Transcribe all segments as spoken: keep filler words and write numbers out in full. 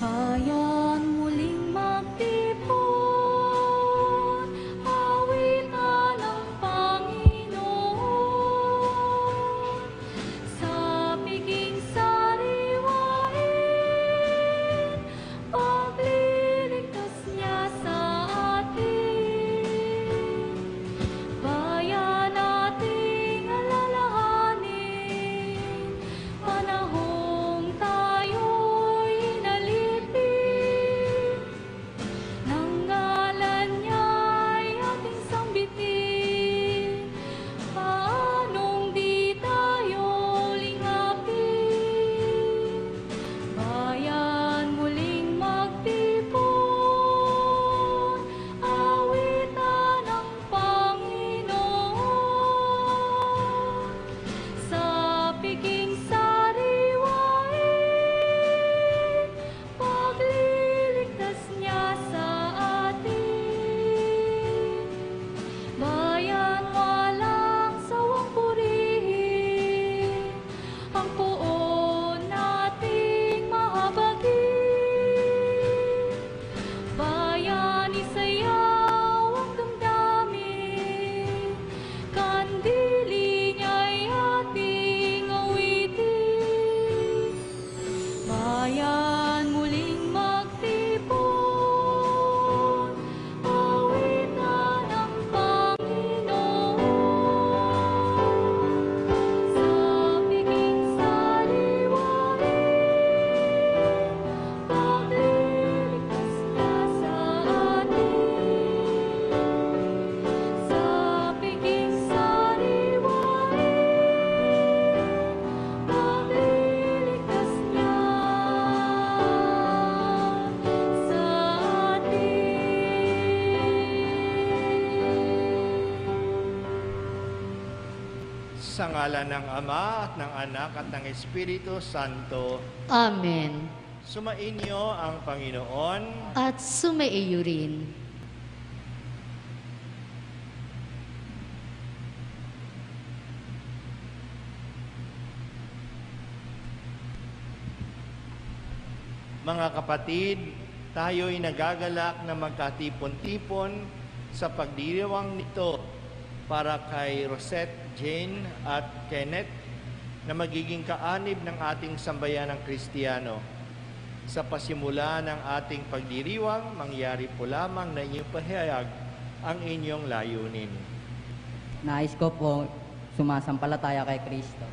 Bayan muling magtipon, awitan ng Panginoon. Sa piging sariwain, pagliligtas niya sa atin. Bayan nating alalahanin, panahong tayo'y inalipin. Nang ngalan niya'y ating sambitin, paanong di tayo lingapin? Bayan muling magtipon, awitan ng Panginoon. Sa piging sariwain, pagliligtas niya sa atin. Bayan walang sawang purihin, ang poon nating mahabagin. Bayan isayaw ang damdamin, kandili niya'y ating awitin. Bayan muling magtipon, awitan ng Panginoon. Sa piging sariwain, pagliligtas niya sa atin. Sa piging sariwain, pagliligtas niya sa atin. Sa ngalan ng Ama at ng Anak at ng Espiritu Santo, Amen. sumainyo ang Panginoon. At sumaiyo rin. Mga kapatid, tayo'y nagagalak na magkatipon-tipon sa pagdiriwang nito para kay Rosette, Jane at Kenneth na magiging kaanib ng ating sambayanang Kristiyano. Sa pasimula ng ating pagdiriwang, mangyari po lamang na inyong pahayag ang inyong layunin. Nais ko po sumasampalataya kay Kristo.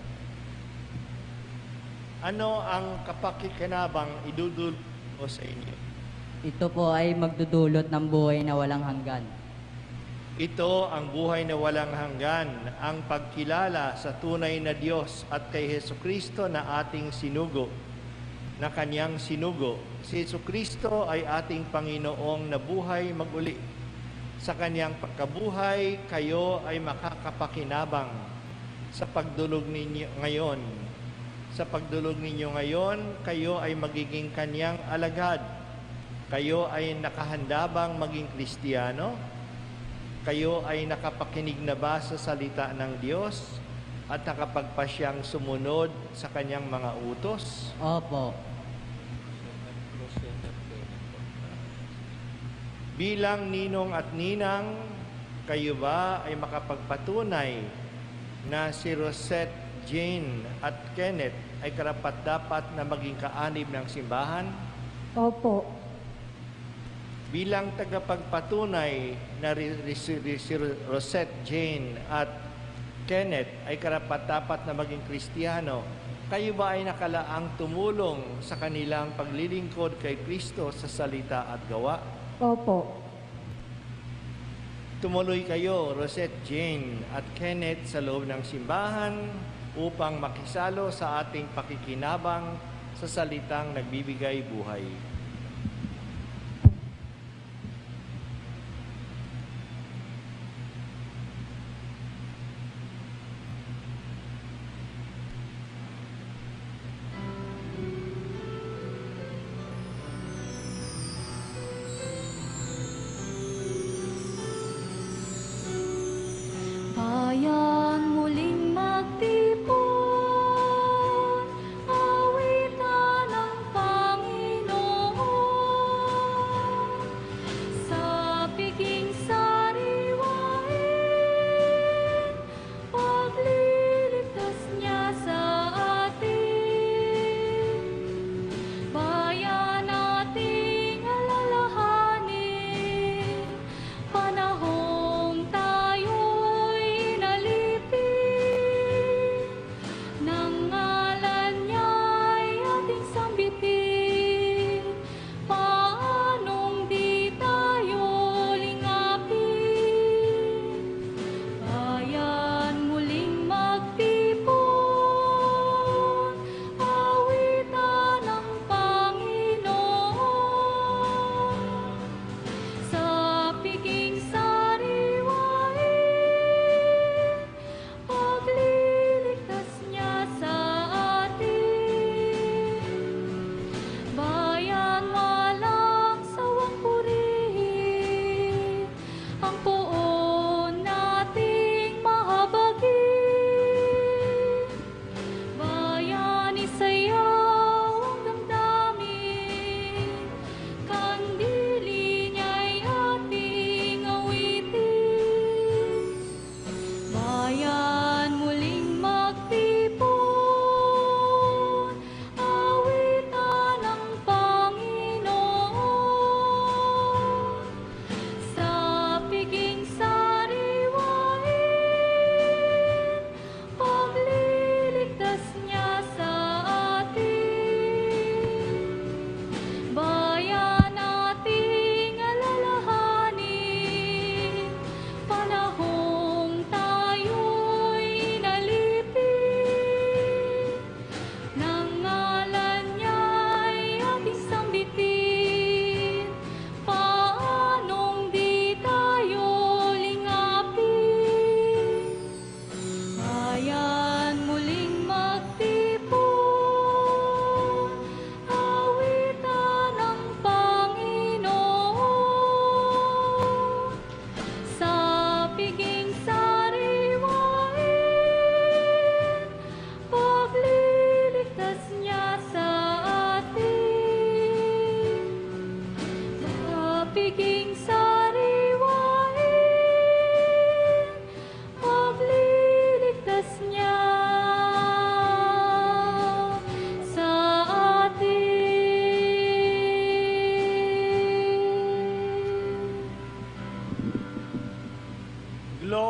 Ano ang kapakikinabang idudulot ko sa inyo? Ito po ay magdudulot ng buhay na walang hanggan. Ito ang buhay na walang hanggan, ang pagkilala sa tunay na Diyos at kay Hesukristo na ating sinugo, na Kanyang sinugo. Si Hesukristo ay ating Panginoong nabuhay maguli. Sa Kanyang pagkabuhay, kayo ay makakapakinabang sa pagdulog ninyo ngayon. Sa pagdulog ninyo ngayon, kayo ay magiging Kanyang alagad. Kayo ay nakahanda bang maging Kristiyano? Kayo ay nakapakinig na ba sa salita ng Diyos at nakapagpasyang sumunod sa Kanyang mga utos? Opo. Bilang ninong at ninang, kayo ba ay makapagpatunay na si Rosette, Jane at Kenneth ay karapat-dapat na maging kaanib ng simbahan? Opo. Bilang tagapagpatunay na si Rosette, Jane at Kenneth ay karapat-dapat na maging Kristiyano, kayo ba ay nakalaang tumulong sa kanilang paglilingkod kay Kristo sa salita at gawa? Opo. Tumuloy kayo, Rosette, Jane at Kenneth, sa loob ng simbahan upang makisalo sa ating pakikinabang sa salitang nagbibigay buhay. Bayan muling magtipon, awitan ng Panginoon.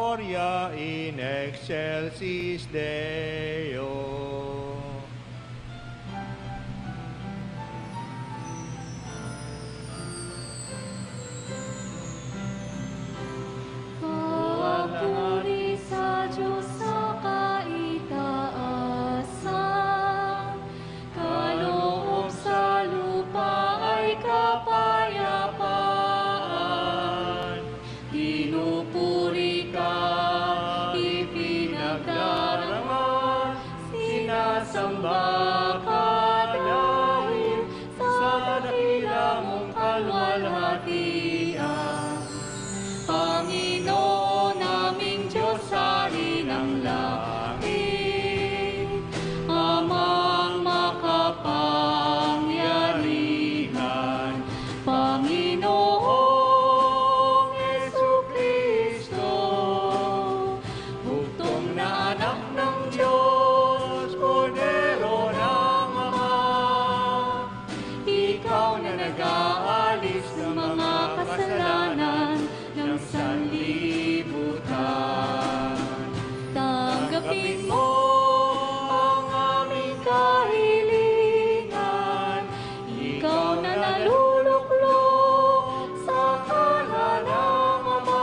Gloria in excelsis Deo. Papuri sa Diyos sa kaitaasan, kaloob sa lupa ay kapayapaan. Pinupuri ka, ipinagdarangal, sinasamba ka dahil sa dakila mong kalwalhatian. Panginoon naming Diyos, Hari ng langit, Amang makapangyarihan, Panginoong Jesucristo, buktong na anak ng Diyos, Kordero ng Ama, ikaw na nag-aalis ng mga kasalanan ng sanlibutan. Tanggapin mo ang aming kahilingan, ikaw na naluluklok sa kanan ng Ama.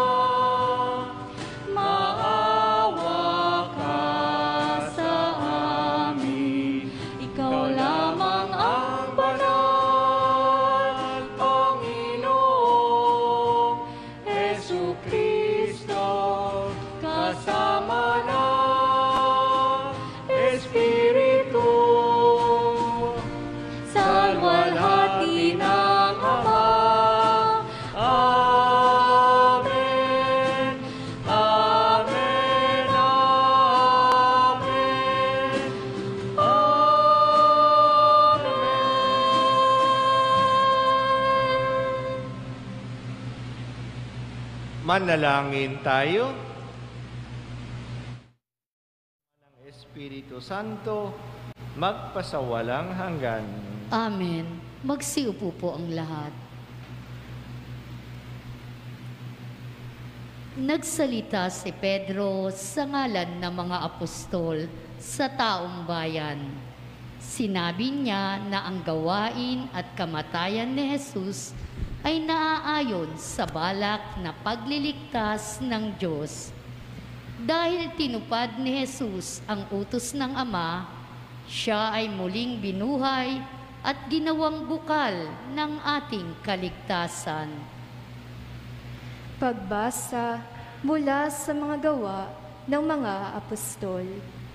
Maawa ka sa amin, ikaw lamang ang banal, Panginoong Jesucristo, kasama ng Espiritu, sa luwalhati ng Ama. Amen. Amen. Amen. Amen. Manalangin tayo. Ng Espiritu Santo, magpasawalang hanggan. Amen. Magsiupo po ang lahat. Nagsalita si Pedro sa ngalan ng mga apostol sa taong bayan. Sinabi niya na ang gawain at kamatayan ni Jesus ay naaayon sa balak na pagliligtas ng Diyos. Dahil tinupad ni Jesus ang utos ng Ama, siya ay muling binuhay at ginawang bukal ng ating kaligtasan. Pagbasa mula sa mga gawa ng mga apostol.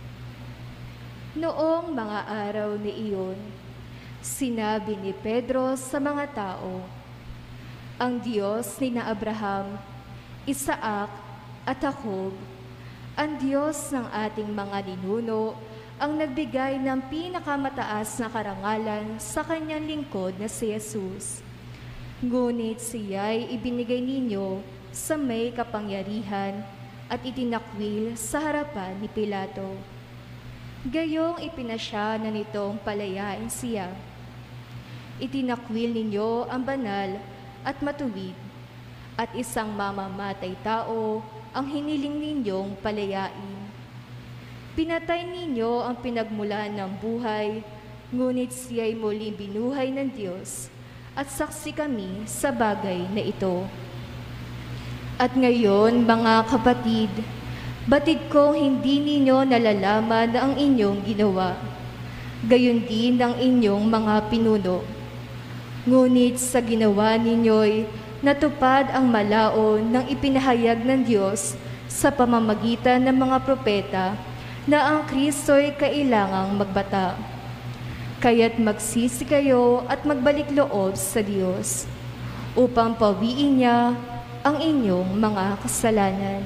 Noong mga araw ni iyon, sinabi ni Pedro sa mga tao, ang Diyos ni na Abraham, Isaac at Jacob, ang Diyos ng ating mga ninuno, ang nagbigay ng pinakamataas na karangalan sa kanyang lingkod na si Jesus. Ngunit siya'y ibinigay ninyo sa may kapangyarihan at itinakwil sa harapan ni Pilato. Gayong ipinasya na nitong palayain siya. Itinakwil ninyo ang banal at matuwid, at isang mamamatay tao ang hiniling ninyong palayain. Pinatay ninyo ang pinagmulan ng buhay, ngunit siya'y muling binuhay ng Diyos, at saksi kami sa bagay na ito. At ngayon, mga kapatid, batid kong hindi ninyo nalalaman ang inyong ginawa, gayon din ang inyong mga pinuno. Ngunit sa ginawa ninyo'y natupad ang malaon ng ipinahayag ng Diyos sa pamamagitan ng mga propeta na ang Kristo'y kailangang magbata. Kaya't magsisi kayo at magbalik loob sa Diyos upang pawiin niya ang inyong mga kasalanan.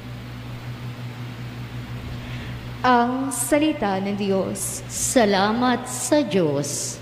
Ang salita ng Diyos. Salamat sa Diyos.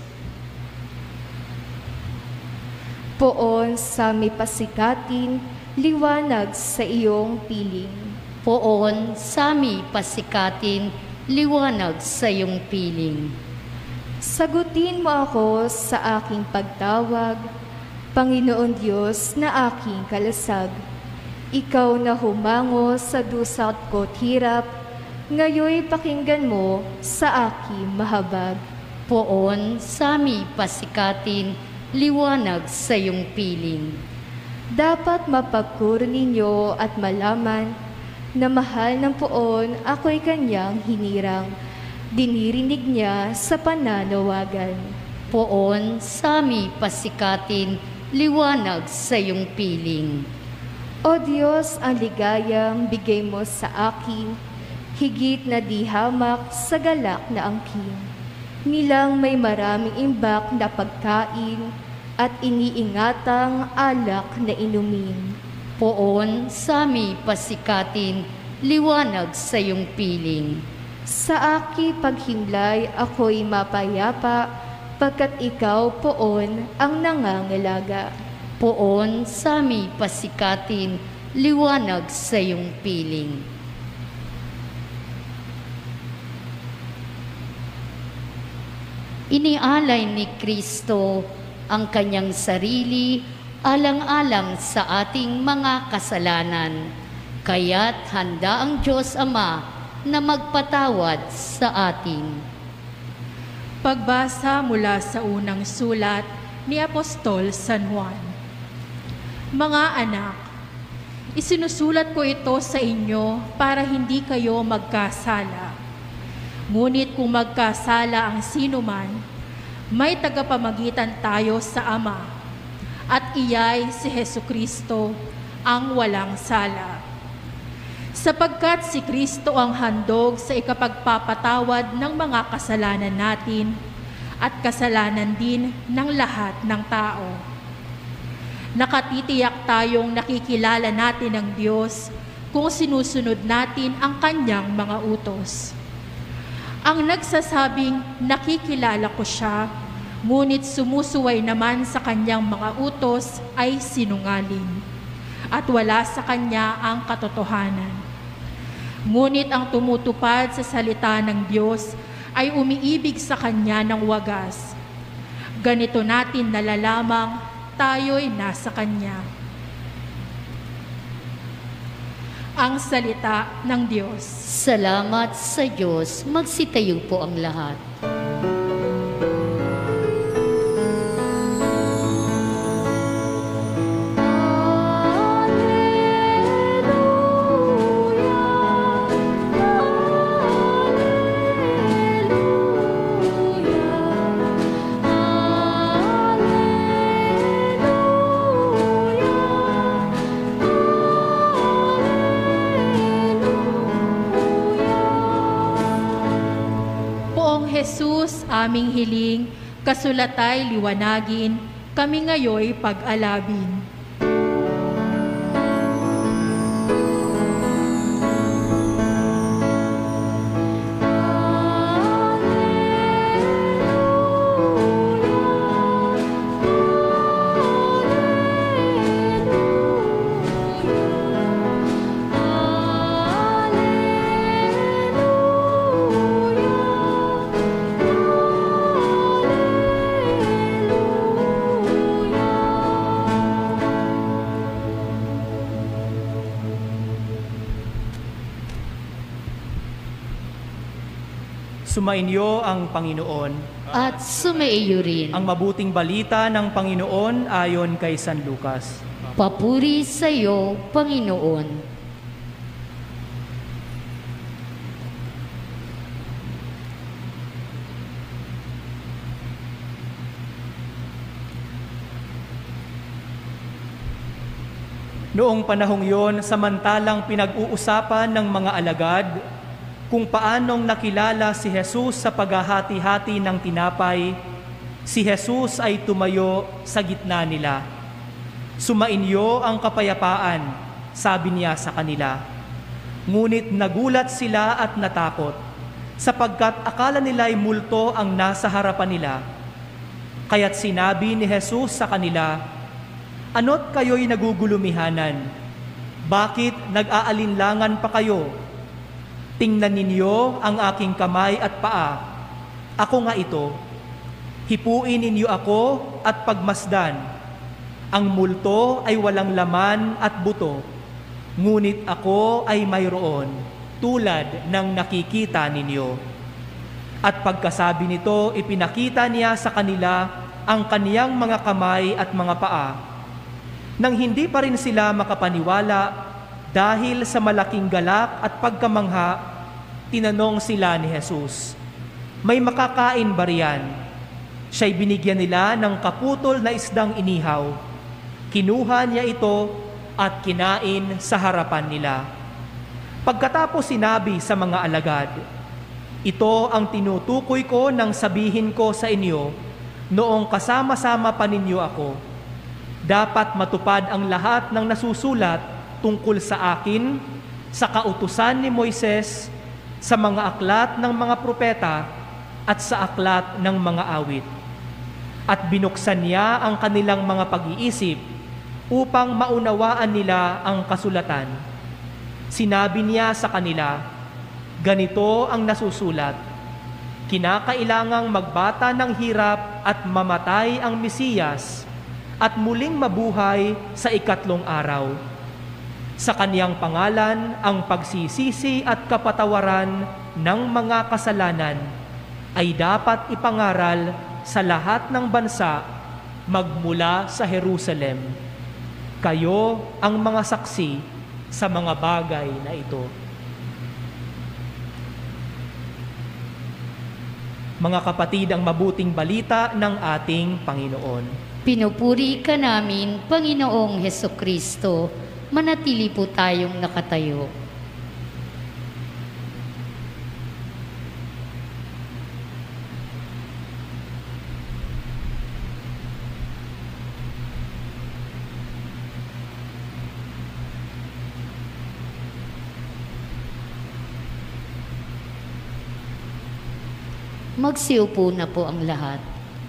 Poon sa may pasikatin, liwanag sa iyong piling. Poon sami pasikatin, liwanag sa iyong piling. Sagutin mo ako sa aking pagtawag, Panginoon Diyos na aking kalasag. Ikaw na humango sa dusa't ko't hirap, ngayoy pakinggan mo sa aking mahabag. Poon sami pasikatin, liwanag sa iyong piling. Dapat mapagkuro ninyo at malaman na mahal ng poon ako'y kanyang hinirang. Dinirinig niya sa pananawagan. Poon sami pasikatin, liwanag sa iyong piling. O Diyos, ang ligayang bigay mo sa akin, higit na di hamak sa galak na angkin. Nilang may maraming imbak na pagkain at iniingatang alak na inumin. Poon sami pasikatin, liwanag sa iyong piling. Sa aki paghimlay ako'y mapayapa, pagkat ikaw poon ang nangangalaga. Poon sami pasikatin, liwanag sa iyong piling. Inialay ni Kristo ang kanyang sarili alang-alang sa ating mga kasalanan, kaya't handa ang Diyos Ama na magpatawad sa atin. Pagbasa mula sa unang sulat ni Apostol San Juan. Mga anak, isinusulat ko ito sa inyo para hindi kayo magkasala. Ngunit kung magkasala ang sinuman, may tagapamagitan tayo sa Ama, at iyay si Hesukristo ang walang sala. Sapagkat si Kristo ang handog sa ikapagpapatawad ng mga kasalanan natin at kasalanan din ng lahat ng tao. Nakatitiyak tayong nakikilala natin ang Diyos kung sinusunod natin ang kanyang mga utos. Ang nagsasabing nakikilala ko siya, ngunit sumusuway naman sa kanyang mga utos ay sinungaling, at wala sa kanya ang katotohanan. Ngunit ang tumutupad sa salita ng Diyos ay umiibig sa kanya ng wagas. Ganito natin nalalamang tayo'y nasa kanya. Ang salita ng Diyos. Salamat sa Diyos. Magsitayo po ang lahat. Jesus, aming hiling, kasulatay liwanagin, kami ngayoy pag-alabin. Sumainyo ang Panginoon. At sumaiyo rin. Ang mabuting balita ng Panginoon ayon kay San Lucas. Papuri sa iyo, Panginoon. Noong panahong yon, samantalang pinag-uusapan ng mga alagad kung paanong nakilala si Jesus sa paghahati-hati ng tinapay, si Jesus ay tumayo sa gitna nila. Sumainyo ang kapayapaan, sabi niya sa kanila. Ngunit nagulat sila at natakot, sapagkat akala nila'y multo ang nasa harapan nila. Kaya't sinabi ni Jesus sa kanila, "Ano't kayo'y nagugulumihanan? Bakit nag-aalinlangan pa kayo? Tingnan ninyo ang aking kamay at paa. Ako nga ito. Hipuin ninyo ako at pagmasdan. Ang multo ay walang laman at buto, ngunit ako ay mayroon tulad ng nakikita ninyo. At pagkasabi nito, ipinakita niya sa kanila ang kaniyang mga kamay at mga paa. Nang hindi pa rin sila makapaniwala dahil sa malaking galak at pagkamangha, tinanong sila ni Jesus, "May makakain ba riyan?" Siya'y binigyan nila ng kaputol na isdang inihaw. Kinuha niya ito at kinain sa harapan nila. Pagkatapos sinabi sa mga alagad, "Ito ang tinutukoy ko nang sabihin ko sa inyo noong kasama-sama pa ninyo ako. Dapat matupad ang lahat ng nasusulat tungkol sa akin, sa kautusan ni Moises, sa mga aklat ng mga propeta, at sa aklat ng mga awit." At binuksan niya ang kanilang mga pag-iisip upang maunawaan nila ang kasulatan. Sinabi niya sa kanila, "Ganito ang nasusulat, kinakailangang magbata ng hirap at mamatay ang Mesiyas at muling mabuhay sa ikatlong araw. Sa kaniyang pangalan ang pagsisisi at kapatawaran ng mga kasalanan ay dapat ipangaral sa lahat ng bansa magmula sa Jerusalem. Kayo ang mga saksi sa mga bagay na ito." Mga kapatid, ang mabuting balita ng ating Panginoon. Pinupuri ka namin, Panginoong Hesukristo. Manatili po tayong nakatayo. Magsiupo na po ang lahat.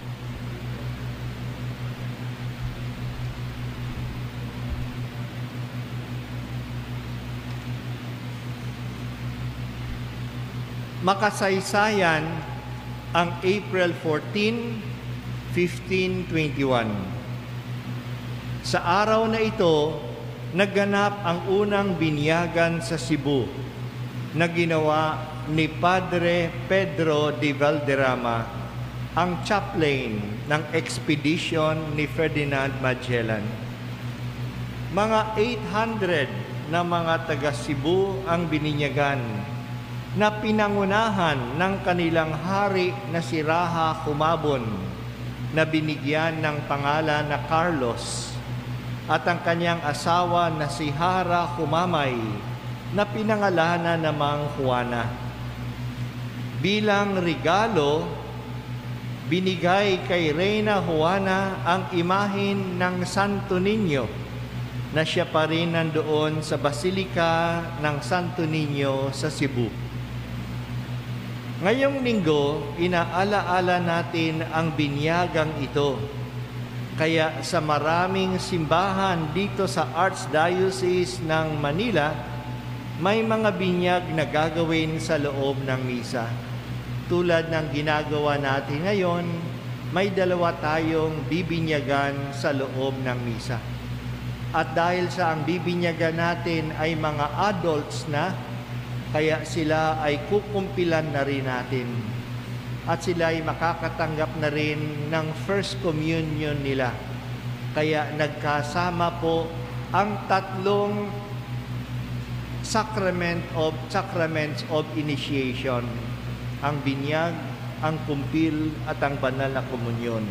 Makasaysayan ang April fourteenth, fifteen twenty-one. Sa araw na ito, nagganap ang unang binyagan sa Cebu na ginawa ni Padre Pedro de Valderrama, ang chaplain ng expedition ni Ferdinand Magellan. Mga eight hundred na mga taga Cebu ang bininyagan na pinangunahan ng kanilang hari na si Raha Humabon na binigyan ng pangalan na Carlos at ang kanyang asawa na si Hara Humamay na pinangalanan namang Juana. Bilang regalo, binigay kay Reyna Juana ang imahin ng Santo Niño na siya pa rin nandoon sa Basilika ng Santo Niño sa Cebu. Ngayong linggo, inaalaala natin ang binyagang ito. Kaya sa maraming simbahan dito sa Archdiocese ng Manila, may mga binyag na gagawin sa loob ng misa. Tulad ng ginagawa natin ngayon, may dalawa tayong bibinyagan sa loob ng misa. At dahil sa ang bibinyagan natin ay mga adults na, kaya sila ay kukumpilan na rin natin. At sila ay makakatanggap na rin ng First Communion nila. Kaya nagkasama po ang tatlong sacrament of sacraments of initiation, ang binyag, ang kumpil, at ang banal na komunyon.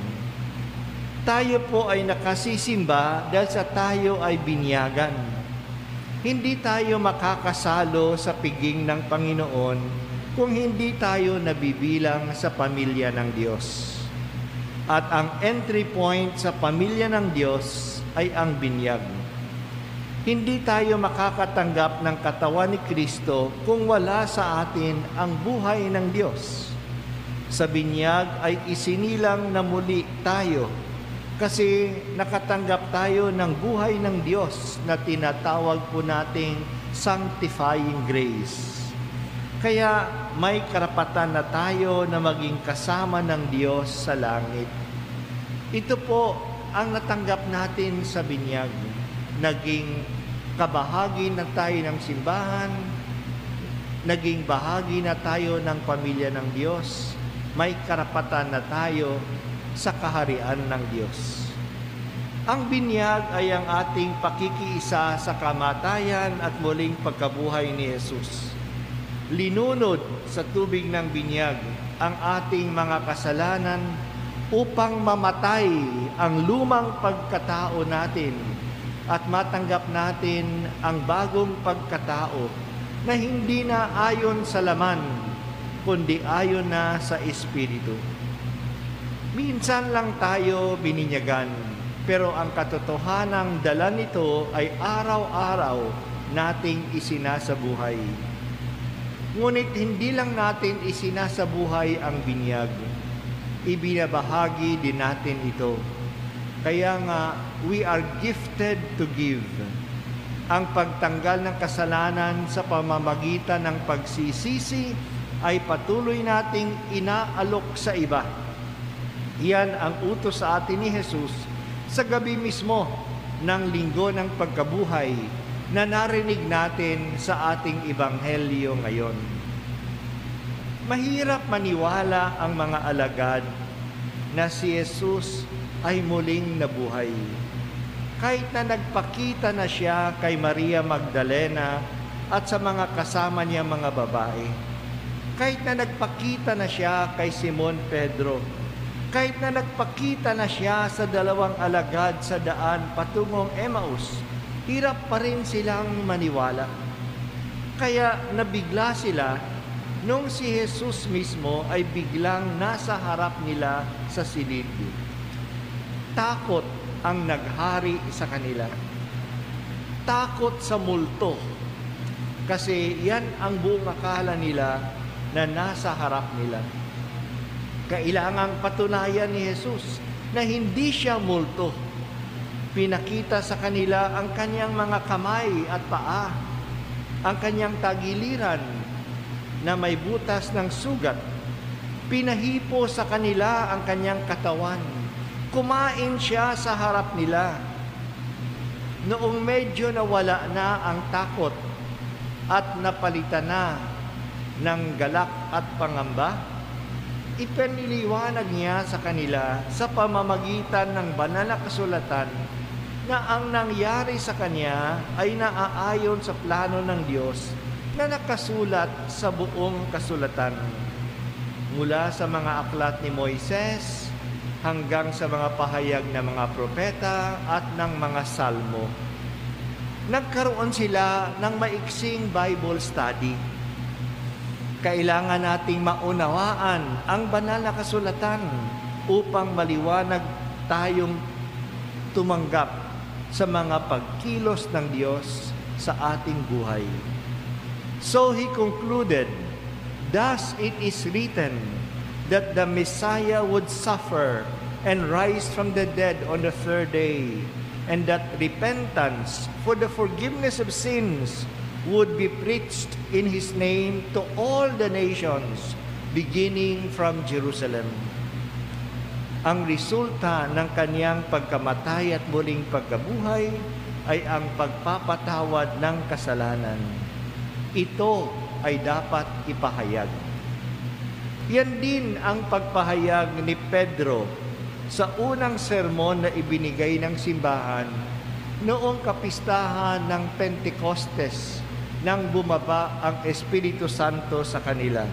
Tayo po ay nakasisimba dahil sa tayo ay binyagan. Hindi tayo makakasalo sa piging ng Panginoon kung hindi tayo nabibilang sa pamilya ng Diyos. At ang entry point sa pamilya ng Diyos ay ang binyag. Hindi tayo makakatanggap ng katawan ni Kristo kung wala sa atin ang buhay ng Diyos. Sa binyag ay isinilang na muli tayo kasi nakatanggap tayo ng buhay ng Diyos na tinatawag po nating sanctifying grace. Kaya may karapatan na tayo na maging kasama ng Diyos sa langit. Ito po ang natanggap natin sa binyag. Naging kabahagi na tayo ng simbahan, naging bahagi na tayo ng pamilya ng Diyos, may karapatan na tayo sa kaharian ng Diyos. Ang binyag ay ang ating pakikiisa sa kamatayan at muling pagkabuhay ni Jesus. Linunod sa tubig ng binyag ang ating mga kasalanan upang mamatay ang lumang pagkatao natin at matanggap natin ang bagong pagkatao na hindi na ayon sa laman, kundi ayon na sa Espiritu. Minsan lang tayo bininyagan, pero ang katotohanang dala nito ay araw-araw nating isinasabuhay. Ngunit hindi lang natin isinasabuhay ang binyag, ibinabahagi din natin ito. Kaya nga, we are gifted to give. Ang pagtanggal ng kasalanan sa pamamagitan ng pagsisisi ay patuloy nating inaalok sa iba. Iyan ang utos sa atin ni Jesus sa gabi mismo ng linggo ng pagkabuhay na narinig natin sa ating ebanghelyo ngayon. Mahirap maniwala ang mga alagad na si Jesus ay muling nabuhay. Kahit na nagpakita na siya kay Maria Magdalena at sa mga kasama niya mga babae. Kahit na nagpakita na siya kay Simon Pedro. Kahit na nagpakita na siya sa dalawang alagad sa daan patungong Emmaus, hirap pa rin silang maniwala. Kaya nabigla sila nung si Jesus mismo ay biglang nasa harap nila sa silid. Takot ang naghari sa kanila. Takot sa multo. Kasi yan ang buong akala nila na nasa harap nila. Kailangang patunayan ni Jesus na hindi siya multo. Pinakita sa kanila ang kanyang mga kamay at paa, ang kanyang tagiliran na may butas ng sugat. Pinahipo sa kanila ang kanyang katawan. Kumain siya sa harap nila. Noong medyo nawala na ang takot at napalitan na ng galak at pangamba, ipiniliwanag niya sa kanila sa pamamagitan ng banal na kasulatan na ang nangyari sa kanya ay naaayon sa plano ng Diyos na nakasulat sa buong kasulatan. Mula sa mga aklat ni Moises hanggang sa mga pahayag ng mga propeta at ng mga salmo. Nagkaroon sila ng maiksing Bible study. Kailangan nating maunawaan ang banal na kasulatan upang maliwanag tayong tumanggap sa mga pagkilos ng Diyos sa ating buhay. So he concluded, "Thus it is written that the Messiah would suffer and rise from the dead on the third day, and that repentance for the forgiveness of sins would be preached in His name to all the nations, beginning from Jerusalem." Ang resulta ng kaniyang pagkamatay at muling pagkabuhay ay ang pagpapatawad ng kasalanan. Ito ay dapat ipahayag. Yan din ang pagpahayag ni Pedro sa unang sermon na ibinigay ng simbahan noong kapistahan ng Pentecostes nang bumaba ang Espiritu Santo sa kanila.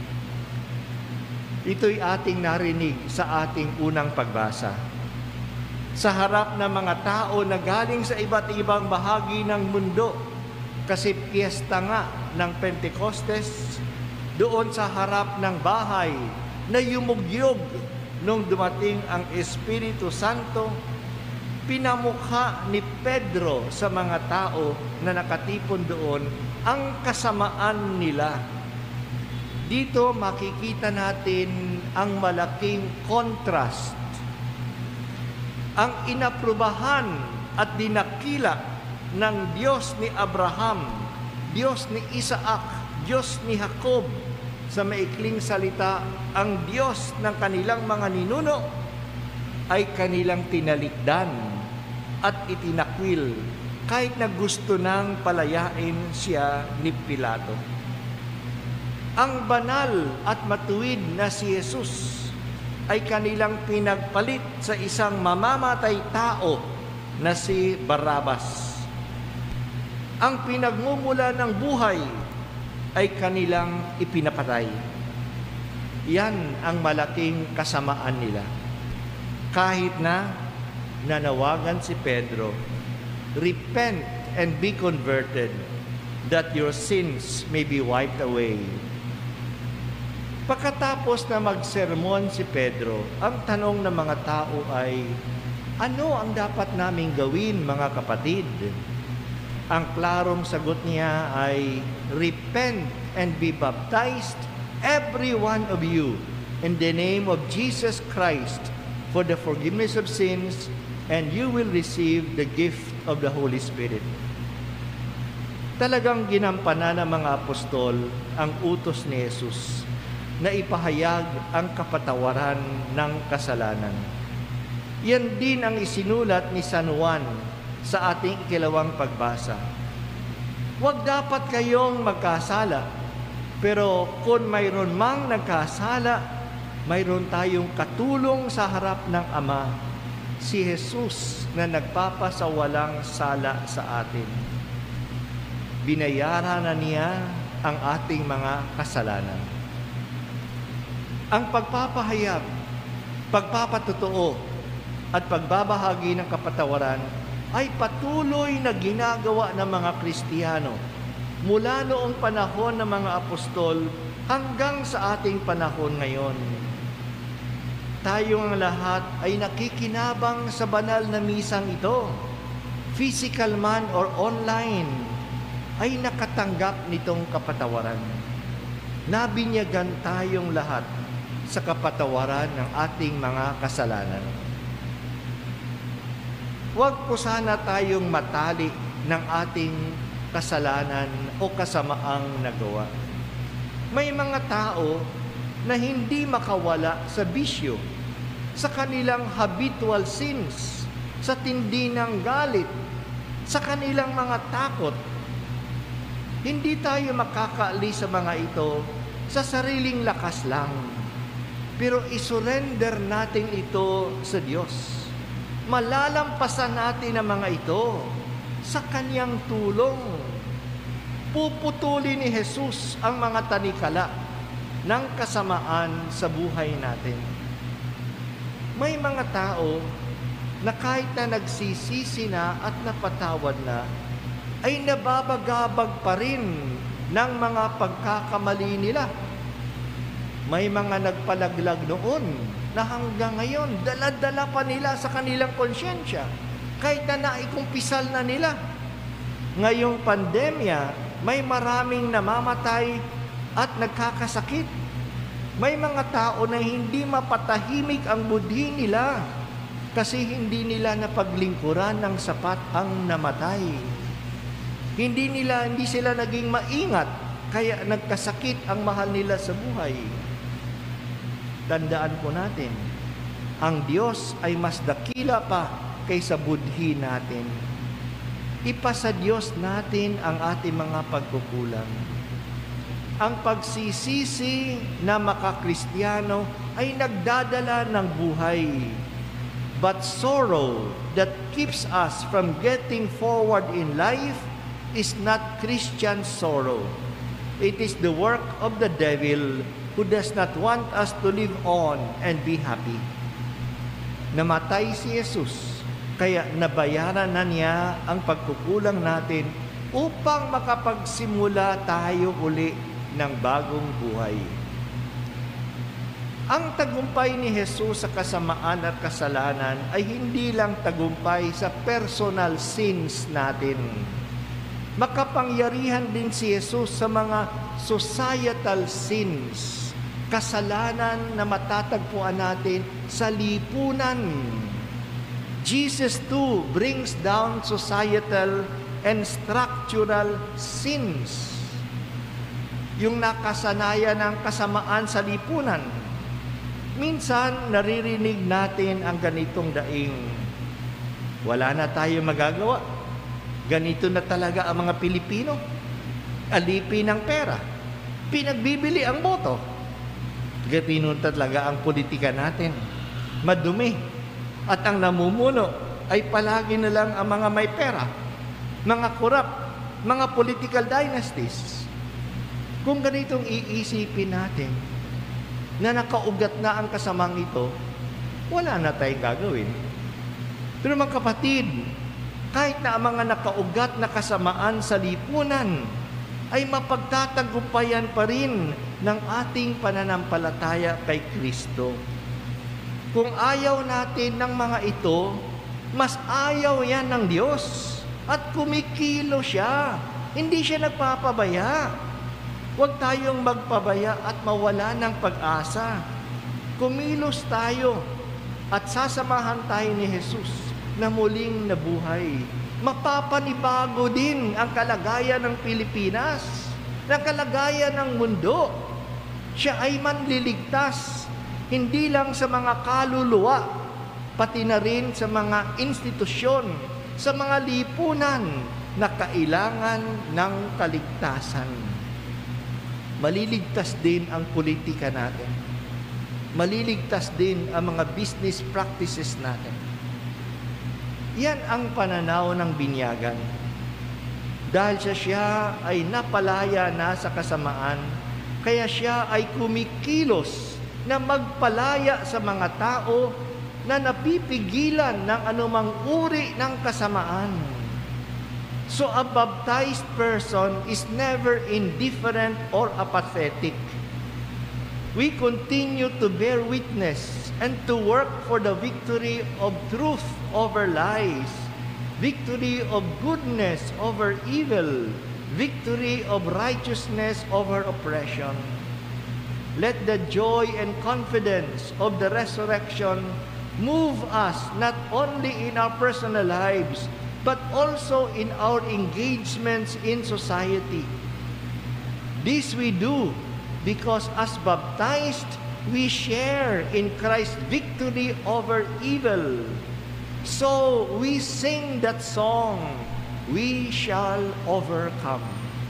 Ito'y ating narinig sa ating unang pagbasa. Sa harap ng mga tao na galing sa iba't ibang bahagi ng mundo, kasi piyesta nga ng Pentecostes, doon sa harap ng bahay na yumugyog nung dumating ang Espiritu Santo, pinamukha ni Pedro sa mga tao na nakatipon doon ang kasamaan nila. Dito makikita natin ang malaking contrast. Ang inaprubahan at dinakila ng Diyos ni Abraham, Diyos ni Isaac, Diyos ni Jacob, sa maikling salita, ang Diyos ng kanilang mga ninuno ay kanilang tinalikdan at itinakwil kahit na gusto nang palayain siya ni Pilato. Ang banal at matuwid na si Jesus ay kanilang pinagpalit sa isang mamamatay tao na si Barrabas. Ang pinagmumula ng buhay ay kanilang ipinapatay. Yan ang malaking kasamaan nila. Kahit na nanawagan si Pedro, repent and be converted, that your sins may be wiped away. Pagkatapos na magsermon si Pedro, ang tanong ng mga tao ay, ano ang dapat naming gawin, mga kapatid? Ang klarong sagot niya ay, repent and be baptized, every one of you, in the name of Jesus Christ, for the forgiveness of sins, and you will receive the gift of the Holy Spirit. Talagang ginampanan ng mga apostol ang utos ni Jesus na ipahayag ang kapatawaran ng kasalanan. Yan din ang isinulat ni San Juan sa ating ikalawang pagbasa. Huwag dapat kayong magkasala, pero kung mayroon mang nagkasala, mayroon tayong katulong sa harap ng Ama, si Jesus na nagpapasawalang sala sa atin. Binayaran na niya ang ating mga kasalanan. Ang pagpapahayag, pagpapatotoo, at pagbabahagi ng kapatawaran ay patuloy na ginagawa ng mga Kristiyano mula noong panahon ng mga apostol hanggang sa ating panahon ngayon. Tayong lahat ay nakikinabang sa banal na misang ito. Physical man or online, ay nakatanggap nitong kapatawaran. Nabinyagan tayong lahat sa kapatawaran ng ating mga kasalanan. Huwag po sana tayong matali ng ating kasalanan o kasamaang nagawa. May mga tao na hindi makawala sa bisyo, sa kanilang habitual sins, sa tindi ng galit, sa kanilang mga takot. Hindi tayo makakaalis sa mga ito sa sariling lakas lang. Pero isurrender natin ito sa Diyos. Malalampasan natin ang mga ito sa Kanyang tulong. Puputulin ni Jesus ang mga tanikala ng kasamaan sa buhay natin. May mga tao na kahit na nagsisisi na at napatawad na, ay nababagabag pa rin ng mga pagkakamali nila. May mga nagpalaglag noon na hanggang ngayon, dala-dala pa nila sa kanilang konsyensya, kahit na naikumpisal na nila. Ngayong pandemya, may maraming namamatay at nagkakasakit. May mga tao na hindi mapatahimik ang budhi nila kasi hindi nila napaglingkuran ng sapat ang namatay. Hindi nila, hindi sila naging maingat, kaya nagkasakit ang mahal nila sa buhay. Tandaan po natin, ang Diyos ay mas dakila pa kaysa budhi natin. Ipasa Diyos natin ang ating mga pagkukulang. Ang pagsisisi na makakristiyano ay nagdadala ng buhay. But sorrow that keeps us from getting forward in life is not Christian sorrow. It is the work of the devil who does not want us to live on and be happy. Namatay si Jesus, kaya nabayaran na niya ang pagkukulang natin upang makapagsimula tayo uli ng bagong buhay. Ang tagumpay ni Jesus sa kasamaan at kasalanan ay hindi lang tagumpay sa personal sins natin. Makapangyarihan din si Jesus sa mga societal sins, kasalanan na matatagpuan natin sa lipunan. Jesus too brings down societal and structural sins. Yung nakasanayan ng kasamaan sa lipunan. Minsan, naririnig natin ang ganitong daing, wala na tayo magagawa. Ganito na talaga ang mga Pilipino. Alipin ng pera. Pinagbibili ang boto. Ganito talaga ang politika natin. Madumi. At ang namumuno ay palagi na lang ang mga may pera. Mga korap, mga political dynasties. Kung ganitong iisipin natin na nakaugat na ang kasamang ito, wala na tayong gagawin. Pero mga kapatid, kahit na ang mga nakaugat na kasamaan sa lipunan ay mapagtatagumpayan pa rin ng ating pananampalataya kay Kristo. Kung ayaw natin ng mga ito, mas ayaw yan ng Diyos at kumikilo siya. Hindi siya nagpapabaya. Huwag tayong magpabaya at mawala ng pag-asa. Kumilos tayo at sasamahan tayo ni Jesus na muling nabuhay. Mapapanibago din ang kalagayan ng Pilipinas, ng kalagayan ng mundo. Siya ay manliligtas, hindi lang sa mga kaluluwa, pati na rin sa mga institusyon, sa mga lipunan na kailangan ng kaligtasan. Maliligtas din ang politika natin. Maliligtas din ang mga business practices natin. Yan ang pananaw ng binyagan. Dahil siya, siya ay napalaya na sa kasamaan, kaya siya ay kumikilos na magpalaya sa mga tao na napipigilan ng anumang uri ng kasamaan. So a baptized person is never indifferent or apathetic. We continue to bear witness and to work for the victory of truth over lies, victory of goodness over evil, victory of righteousness over oppression. Let the joy and confidence of the resurrection move us not only in our personal lives, but also in our engagements in society. This we do because as baptized, we share in Christ's victory over evil. So we sing that song, "We shall overcome."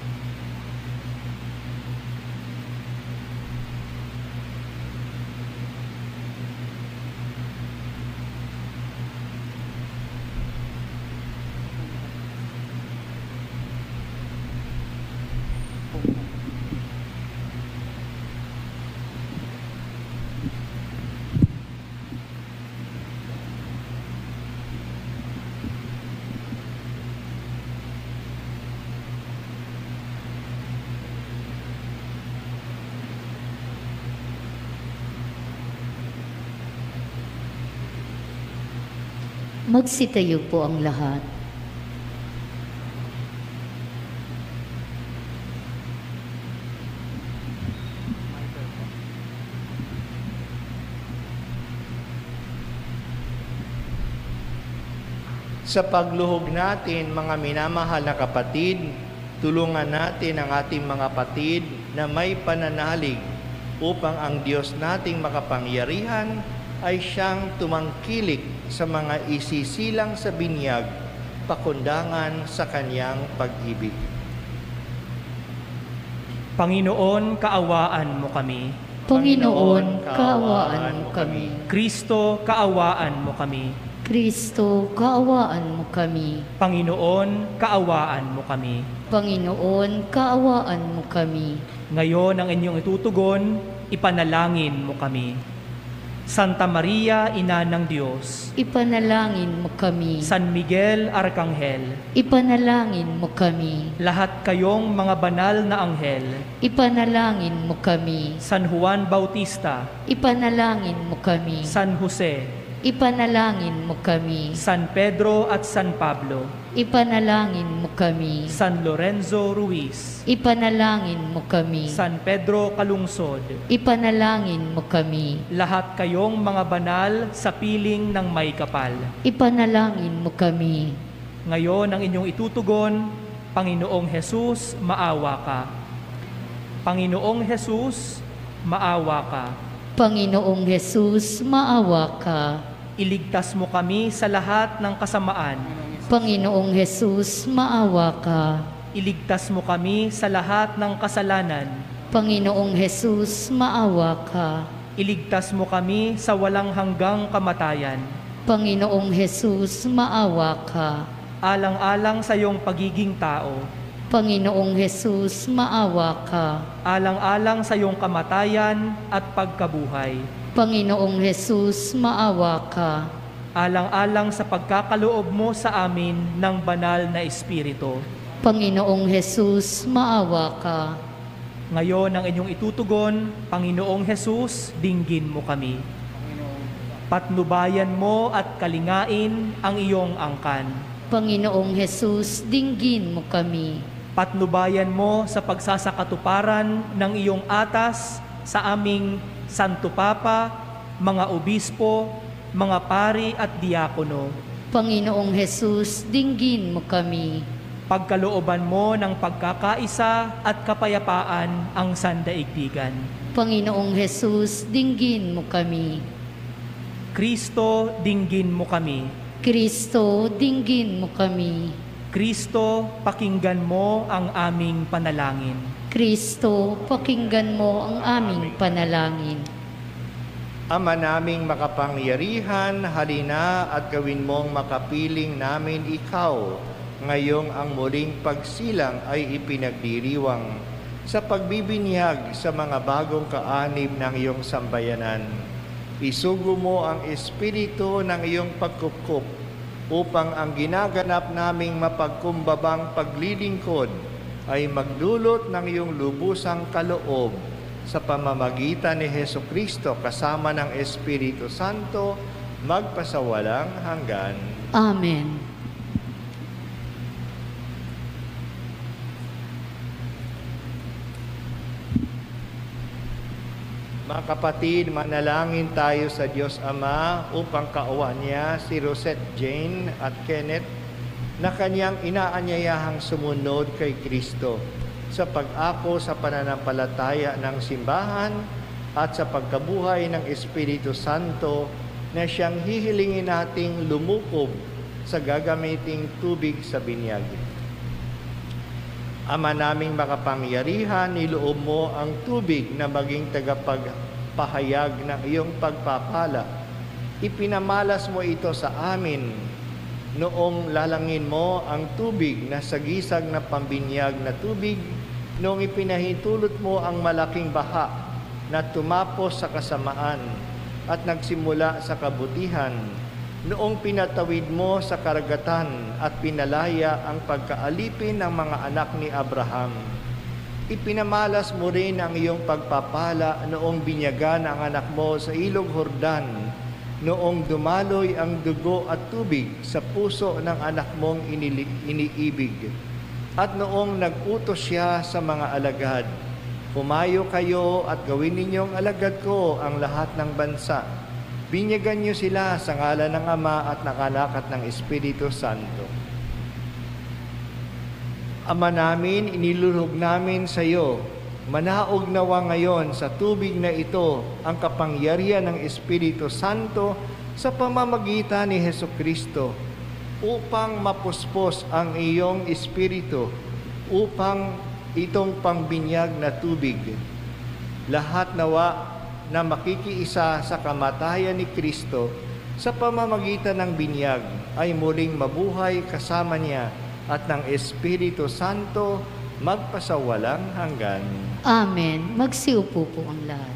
Magsitayo po ang lahat. Sa pagluhog natin, mga minamahal na kapatid, tulungan natin ang ating mga kapatid na may pananalig upang ang Diyos nating makapangyarihan ay siyang tumangkilik sa mga isisilang sa binyag, pakundangan sa kanyang pag-ibig. Panginoon, kaawaan mo kami. Panginoon, kaawaan mo kami. Kristo, kaawaan mo kami. Kristo, kaawaan mo kami. Panginoon, kaawaan mo kami. Panginoon, kaawaan mo kami. Ngayon ang inyong itutugon, ipanalangin mo kami. Santa Maria, Ina ng Diyos. Ipanalangin mo kami. San Miguel, Arkanghel. Ipanalangin mo kami. Lahat kayong mga banal na anghel. Ipanalangin mo kami. San Juan Bautista. Ipanalangin mo kami. San Jose. Ipanalangin mo kami. San Pedro at San Pablo. Ipanalangin mo kami. San Lorenzo Ruiz. Ipanalangin mo kami. San Pedro Calungsod. Ipanalangin mo kami. Lahat kayong mga banal sa piling ng may kapal. Ipanalangin mo kami. Ngayon ang inyong itutugon, Panginoong Hesus, maawa ka. Panginoong Hesus, maawa ka. Panginoong Hesus, maawa ka. Iligtas mo kami sa lahat ng kasamaan. Panginoong Hesus, maawa ka. Iligtas mo kami sa lahat ng kasalanan. Panginoong Hesus, maawa ka. Iligtas mo kami sa walang hanggang kamatayan. Panginoong Hesus, maawa ka. Alang-alang sa iyong pagiging tao. Panginoong Hesus, maawa ka. Alang-alang sa iyong kamatayan at pagkabuhay. Panginoong Hesus, maawa ka. Alang-alang sa pagkakaloob mo sa amin ng banal na Espiritu. Panginoong Hesus, maawa ka. Ngayon ang inyong itutugon, Panginoong Hesus, dinggin mo kami. Patnubayan mo at kalingain ang iyong angkan. Panginoong Hesus, dinggin mo kami. Patnubayan mo sa pagsasakatuparan ng iyong atas sa aming Santo Papa, mga obispo, mga pari at diakono. Panginoong Hesus, dinggin mo kami. Pagkalooban mo ng pagkakaisa at kapayapaan ang sandaigdigan. Panginoong Hesus, dinggin mo kami. Kristo, dinggin mo kami. Kristo, dinggin mo kami. Kristo, pakinggan mo ang aming panalangin. Kristo, pakinggan mo ang aming panalangin. Ama naming makapangyarihan, halina at gawin mong makapiling namin ikaw. Ngayong ang muling pagsilang ay ipinagdiriwang sa pagbibinyag sa mga bagong kaanib ng iyong sambayanan. Isugo mo ang espiritu ng iyong pagkukup upang ang ginaganap naming mapagkumbabang paglilingkod ay magdulot ng iyong lubusang kaloob sa pamamagitan ni Hesukristo kasama ng Espiritu Santo magpasawalang hanggan. Amen. Mga kapatid, manalangin tayo sa Diyos Ama upang kauwa niya si Rosette Jane at Kenneth na kanyang inaanyayahang sumunod kay Kristo sa pag-ako sa pananampalataya ng simbahan at sa pagkabuhay ng Espiritu Santo na siyang hihilingin nating lumukob sa gagamiting tubig sa binyag. Ama naming makapangyarihan, niloob mo ang tubig na maging tagapagpahayag ng iyong pagpapala. Ipinamalas mo ito sa amin noong lalangin mo ang tubig na sagisag na pambinyag na tubig, noong ipinahintulot mo ang malaking baha na tumapos sa kasamaan at nagsimula sa kabutihan, noong pinatawid mo sa karagatan at pinalaya ang pagkaalipin ng mga anak ni Abraham. Ipinamalas mo rin ang iyong pagpapala noong binyagan ang anak mo sa ilog Jordan, noong dumaloy ang dugo at tubig sa puso ng anak mong inili- iniibig. At noong nag-utos siya sa mga alagad, "Humayo kayo at gawin ninyong alagad ko ang lahat ng bansa." Binyagan niyo sila sa ngalan ng Ama at ng Anak at ng Espiritu Santo. Ama namin, inilulog namin sa iyo, manaog nawa ngayon sa tubig na ito ang kapangyarihan ng Espiritu Santo sa pamamagitan ni Hesukristo upang mapuspos ang iyong Espiritu, upang itong pangbinyag na tubig. Lahat nawa na makikiisa sa kamatayan ni Kristo sa pamamagitan ng binyag ay muling mabuhay kasama niya at ng Espiritu Santo magpasawalang hanggan. Amen. Magsiupo po ang lahat.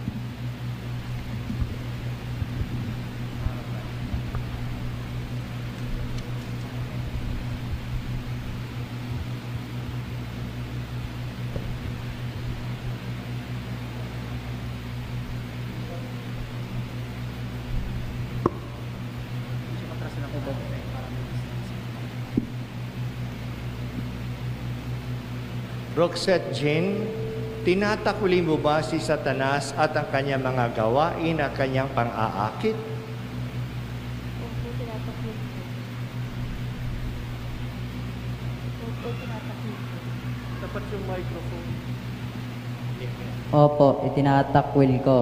Roxette Jean, tinatakuli mo ba si Satanas at ang kanyang mga gawain at kanyang pang-aakit? Opo, tinataklit po. Opo, tinataklit po. Dapat yung microphone. Opo, itinatakwil ko.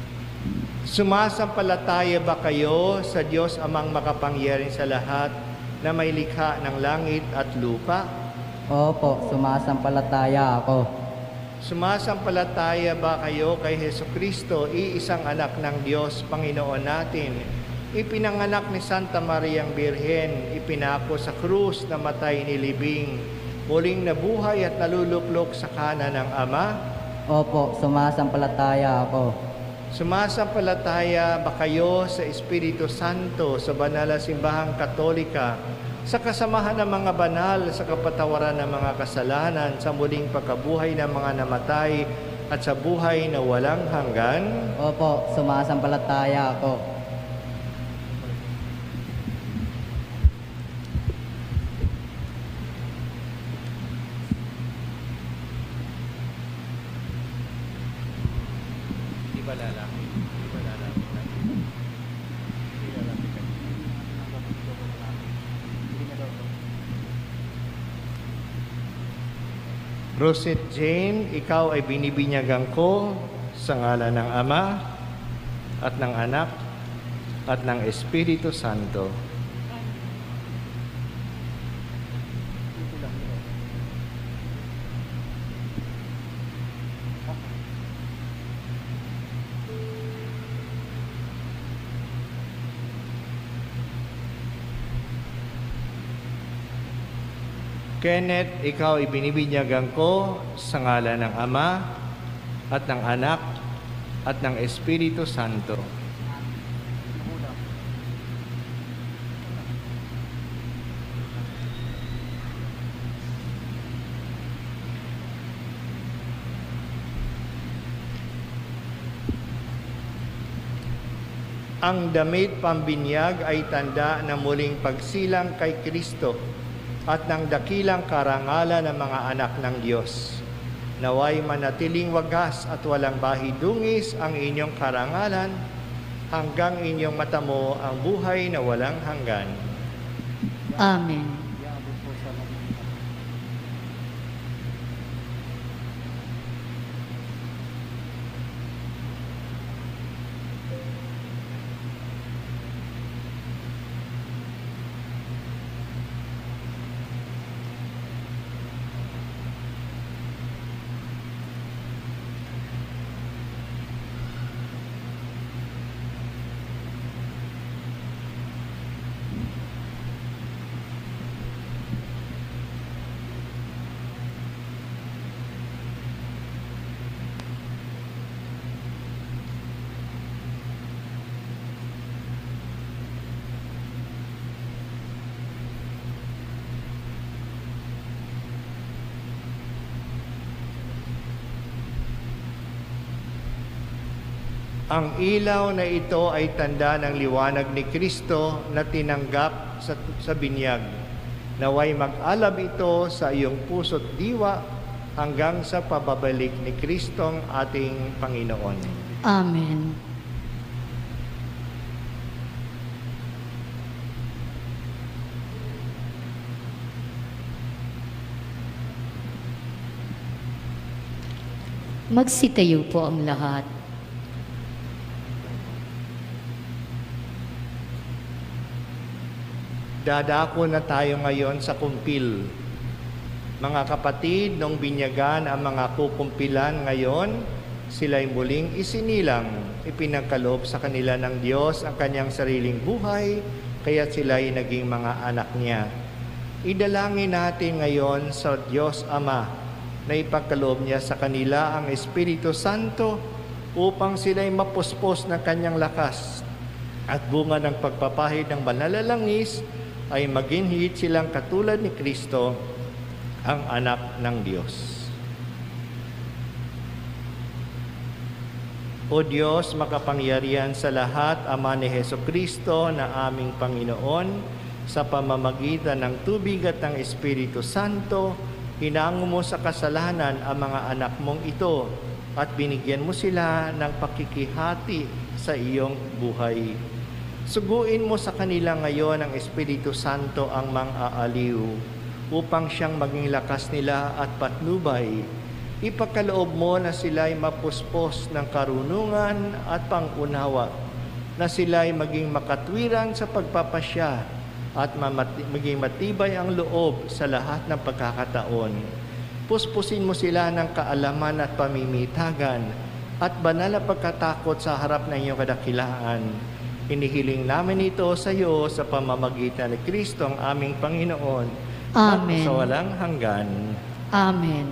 Sumasampalataya ba kayo sa Diyos Amang makapangyarihan sa lahat na may likha ng langit at lupa? Opo, sumasampalataya ako. Sumasampalataya ba kayo kay Hesukristo, iisang anak ng Diyos, Panginoon natin, ipinanganak ni Santa Mariang Birhen, ipinako sa krus, namatay nilibing, muling nabuhay at naluluklok sa kanan ng Ama? Opo, sumasampalataya ako. Sumasampalataya ba kayo sa Espiritu Santo, sa banal na simbahang Katolika, sa kasamahan ng mga banal, sa kapatawaran ng mga kasalanan, sa muling pagkabuhay ng mga namatay, at sa buhay na walang hanggan? Opo, sumasampalataya ako. Di ba lalaki? Di ba lalaki? Di lalaki ka. Rosette Jane, ikaw ay binibinyagan ko sa ngalan ng Ama at ng Anak at ng Espiritu Santo. Kenneth, ikaw ibinibinyagan ko sa ngalan ng Ama at ng Anak at ng Espiritu Santo. Ang damit pambinyag ay tanda ng muling pagsilang kay Kristo at ng dakilang karangalan ng mga anak ng Diyos. Naway manatiling wagas at walang bahidungis ang inyong karangalan hanggang inyong matamo ang buhay na walang hanggan. Amen. Ang ilaw na ito ay tanda ng liwanag ni Kristo na tinanggap sa, sa binyag. Naway mag-alab ito sa iyong puso't diwa hanggang sa pababalik ni Kristong ating Panginoon. Amen. Magsitayo po ang lahat. Dadako na tayo ngayon sa kumpil. Mga kapatid, nung binyagan ang mga kukumpilan ngayon, sila'y muling isinilang, ipinagkaloob sa kanila ng Diyos ang kanyang sariling buhay, kaya sila'y naging mga anak niya. Idalangin natin ngayon sa Diyos Ama na ipagkaloob niya sa kanila ang Espiritu Santo upang sila'y mapuspos ng kanyang lakas at bunga ng pagpapahid ng banal na langis ay maginhit silang katulad ni Kristo, ang anak ng Diyos. O Diyos, makapangyarihan sa lahat, Ama ni Hesukristo na aming Panginoon, sa pamamagitan ng tubig at ng Espiritu Santo, hinango mo sa kasalanan ang mga anak mong ito at binigyan mo sila ng pakikihati sa iyong buhay. Suguin mo sa kanila ngayon ang Espiritu Santo ang mang-aaliw upang siyang maging lakas nila at patnubay. Ipagkaloob mo na sila'y mapuspos ng karunungan at pangunawa, na sila'y maging makatwiran sa pagpapasya at mamati- maging matibay ang loob sa lahat ng pagkakataon. Puspusin mo sila ng kaalaman at pamimitagan at banal na pagkatakot sa harap ng iyong kadakilaan. Inihiling namin ito sa iyo sa pamamagitan ni Kristo ang aming Panginoon. Amen. At sa walang hanggan. Amen.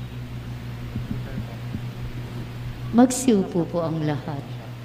Magsiupo po ang lahat.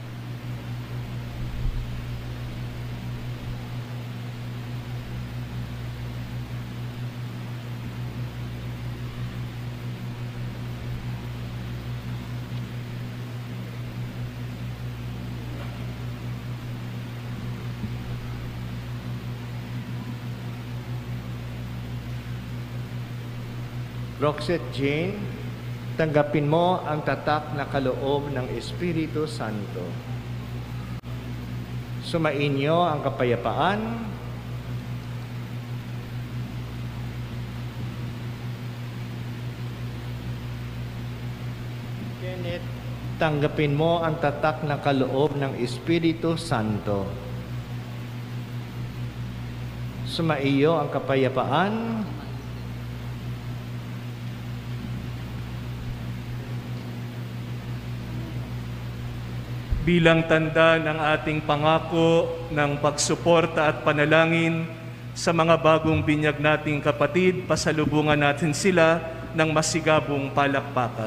Roxette Jane, tanggapin mo ang tatak na kaloob ng Espiritu Santo. Sumainyo ang kapayapaan. Kenneth, tanggapin mo ang tatak na kaloob ng Espiritu Santo. Sumaiyo ang kapayapaan. Bilang tanda ng ating pangako ng pagsuporta at panalangin sa mga bagong binyag nating kapatid, pasalubungan natin sila ng masigabong palakpakan.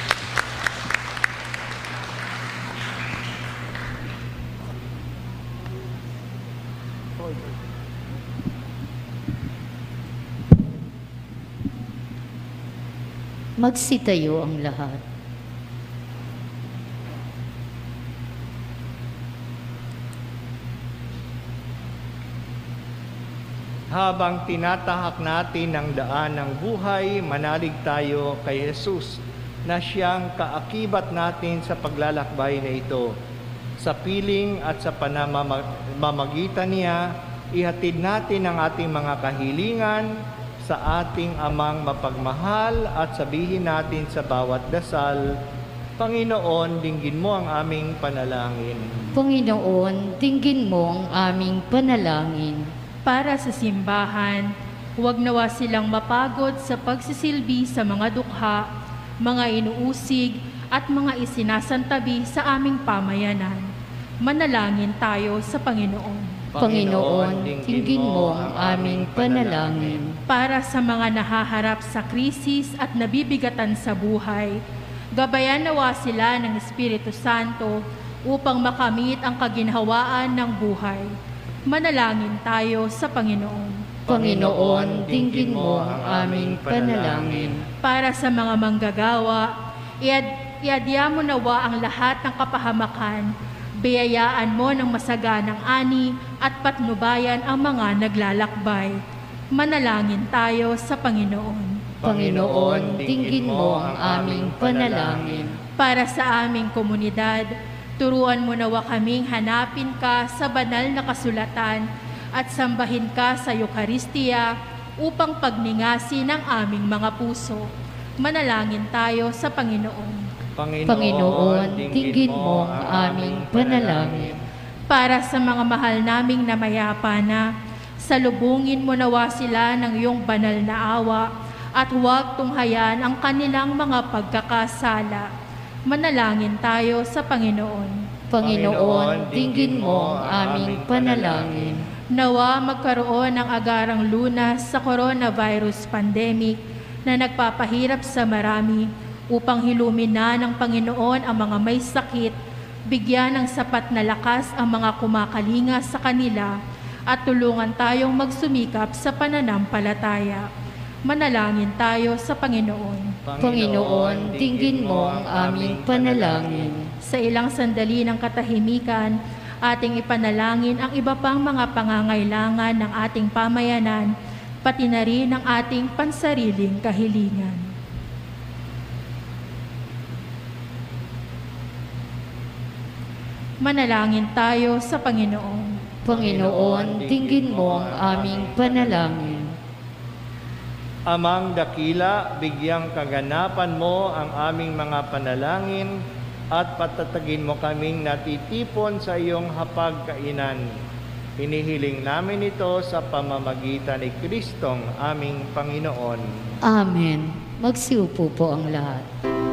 Magsitayo ang lahat. Habang tinatahak natin ang daan ng buhay, manalig tayo kay Jesus na siyang kaakibat natin sa paglalakbay na ito. Sa piling at sa panamamagitan niya, ihatid natin ang ating mga kahilingan sa ating Amang mapagmahal at sabihin natin sa bawat dasal, Panginoon, dinggin mo ang aming panalangin. Panginoon, dinggin mo ang aming panalangin. Para sa simbahan, huwag nawa silang mapagod sa pagsisilbi sa mga dukha, mga inuusig at mga isinasantabi sa aming pamayanan. Manalangin tayo sa Panginoon. Panginoon, dinggin mo ang aming panalangin. Para sa mga nahaharap sa krisis at nabibigatan sa buhay, gabayan nawa sila ng Espiritu Santo upang makamit ang kaginhawaan ng buhay. Manalangin tayo sa Panginoon. Panginoon, dinggin mo ang aming panalangin. Para sa mga manggagawa, iad iadya mo nawa ang lahat ng kapahamakan. Biyayaan mo ng masaganang ani at patnubayan ang mga naglalakbay. Manalangin tayo sa Panginoon. Panginoon, dinggin mo ang aming panalangin. Para sa aming komunidad, turuan mo nawa kaming hanapin ka sa banal na kasulatan at sambahin ka sa Eucharistia upang pagningasin ang aming mga puso. Manalangin tayo sa Panginoon. Panginoon, Panginoon, dinggin mo ang aming panalangin. Para sa mga mahal naming namayapa na, salubungin mo nawa sila ng iyong banal na awa at huwag tunghayan ang kanilang mga pagkakasala. Manalangin tayo sa Panginoon. Panginoon, dinggin mo ang aming panalangin. Nawa magkaroon ng agarang lunas sa coronavirus pandemic na nagpapahirap sa marami upang hilumin na ng Panginoon ang mga may sakit, bigyan ng sapat na lakas ang mga kumakalinga sa kanila at tulungan tayong magsumikap sa pananampalataya. Manalangin tayo sa Panginoon. Panginoon, dinggin mo ang aming panalangin. Sa ilang sandali ng katahimikan, ating ipanalangin ang iba pang mga pangangailangan ng ating pamayanan, pati na rin ang ating pansariling kahilingan. Manalangin tayo sa Panginoon. Panginoon, dinggin mo ang aming panalangin. Amang dakila, bigyang kaganapan mo ang aming mga panalangin at patatagin mo kaming natitipon sa iyong hapagkainan. Hinihiling namin ito sa pamamagitan ni Kristong aming Panginoon. Amen. Magsiupo po ang lahat.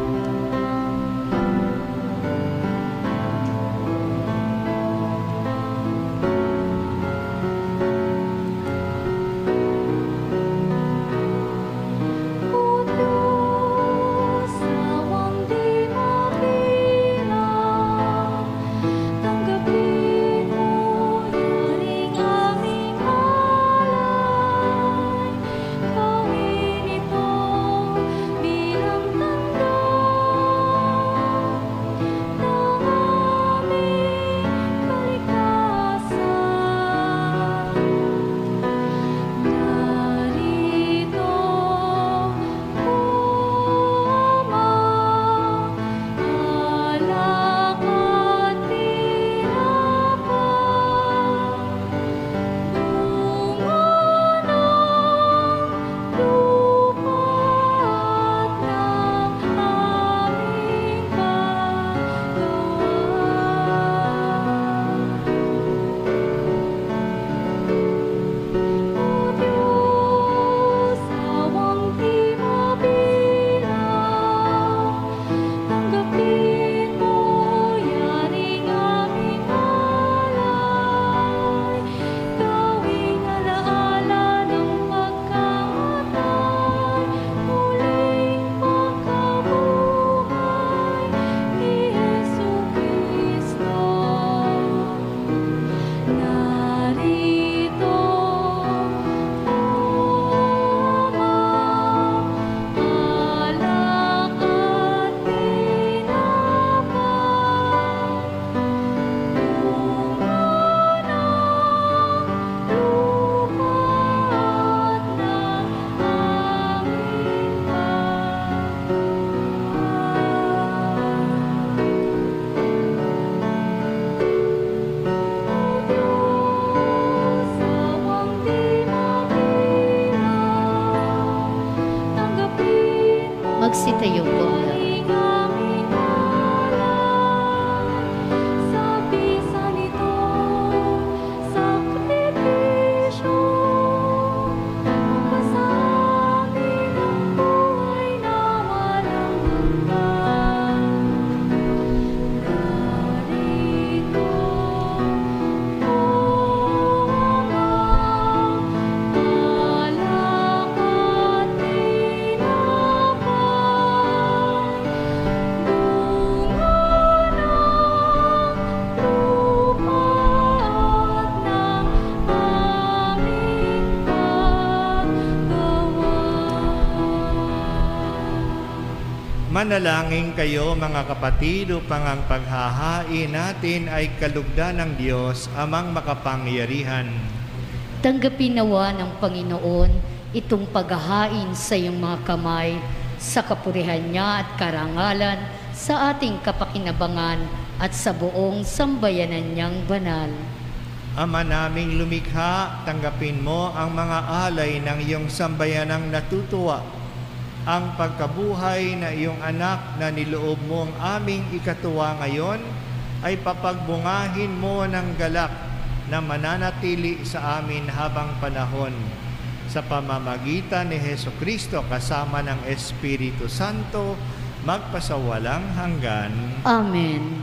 Magsitayo po ang lahat. Manalangin kayo mga kapatid upang ang paghahain natin ay kalugdan ng Diyos amang makapangyarihan. Tanggapin nawa ng Panginoon itong paghahain sa iyong mga kamay sa kapurihan niya at karangalan sa ating kapakinabangan at sa buong sambayanan niyang banal. Ama naming lumikha, tanggapin mo ang mga alay ng iyong sambayanang natutuwa, ang pagkabuhay na iyong anak na niloob mo ang aming ikatuwa ngayon ay papagbungahin mo ng galak na mananatili sa amin habang panahon. Sa pamamagitan ni Hesukristo kasama ng Espiritu Santo, magpasawalang hanggan. Amen.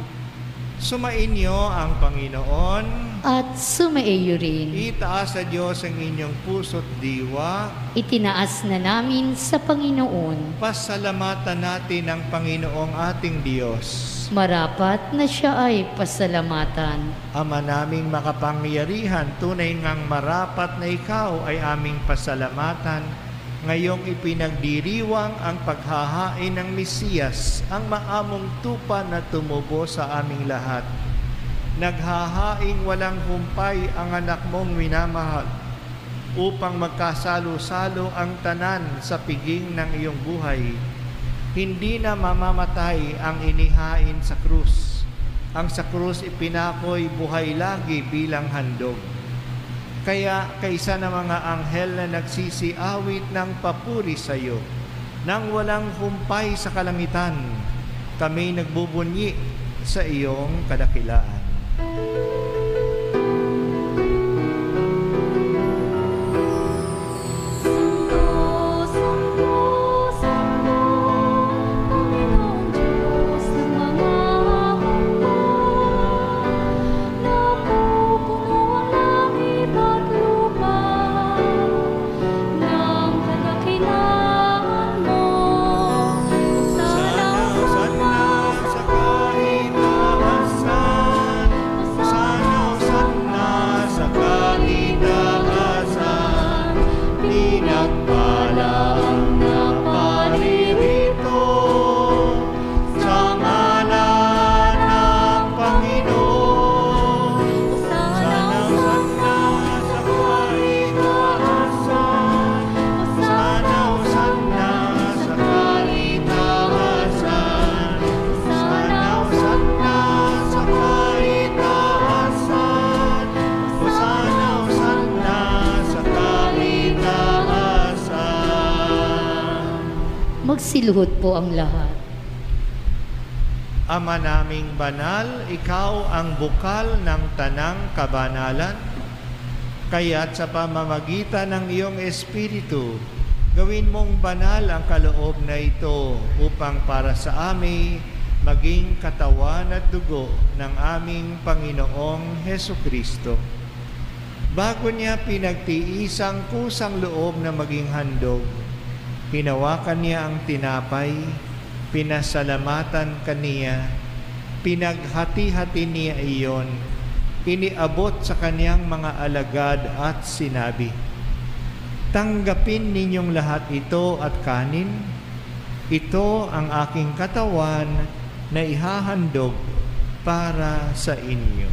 Sumainyo ang Panginoon. At sumaiyo rin. Itaas sa Diyos ang inyong puso't diwa. Itinaas na namin sa Panginoon. Pasalamatan natin ang Panginoong ating Diyos. Marapat na siya ay pasalamatan. Ama naming makapangyarihan, tunay ngang marapat na ikaw ay aming pasalamatan. Ngayong ipinagdiriwang ang paghahain ng Mesiyas, ang maamong tupa na tumubo sa aming lahat. Naghahaing walang humpay ang anak mong minamahal upang magkasalo-salo ang tanan sa piging ng iyong buhay. Hindi na mamamatay ang inihain sa krus. Ang sa krus ipinakoy buhay lagi bilang handog. Kaya kaysa ng mga anghel na nagsisiawit ng papuri sa iyo, nang walang humpay sa kalangitan, kami nagbubunyi sa iyong kadakilaan. Magsiluhod po ang lahat. Ama naming banal, ikaw ang bukal ng tanang kabanalan. Kaya't sa pamamagitan ng iyong Espiritu, gawin mong banal ang kaloob na ito upang para sa amin maging katawan at dugo ng aming Panginoong Hesukristo. Bago niya pinagtiisang kusang loob na maging handog, hinawakan niya ang tinapay, pinasalamatan kaniya, pinaghati-hati niya iyon, iniabot sa kaniyang mga alagad at sinabi, "Tanggapin ninyong lahat ito at kanin. Ito ang aking katawan na ihahandog para sa inyo."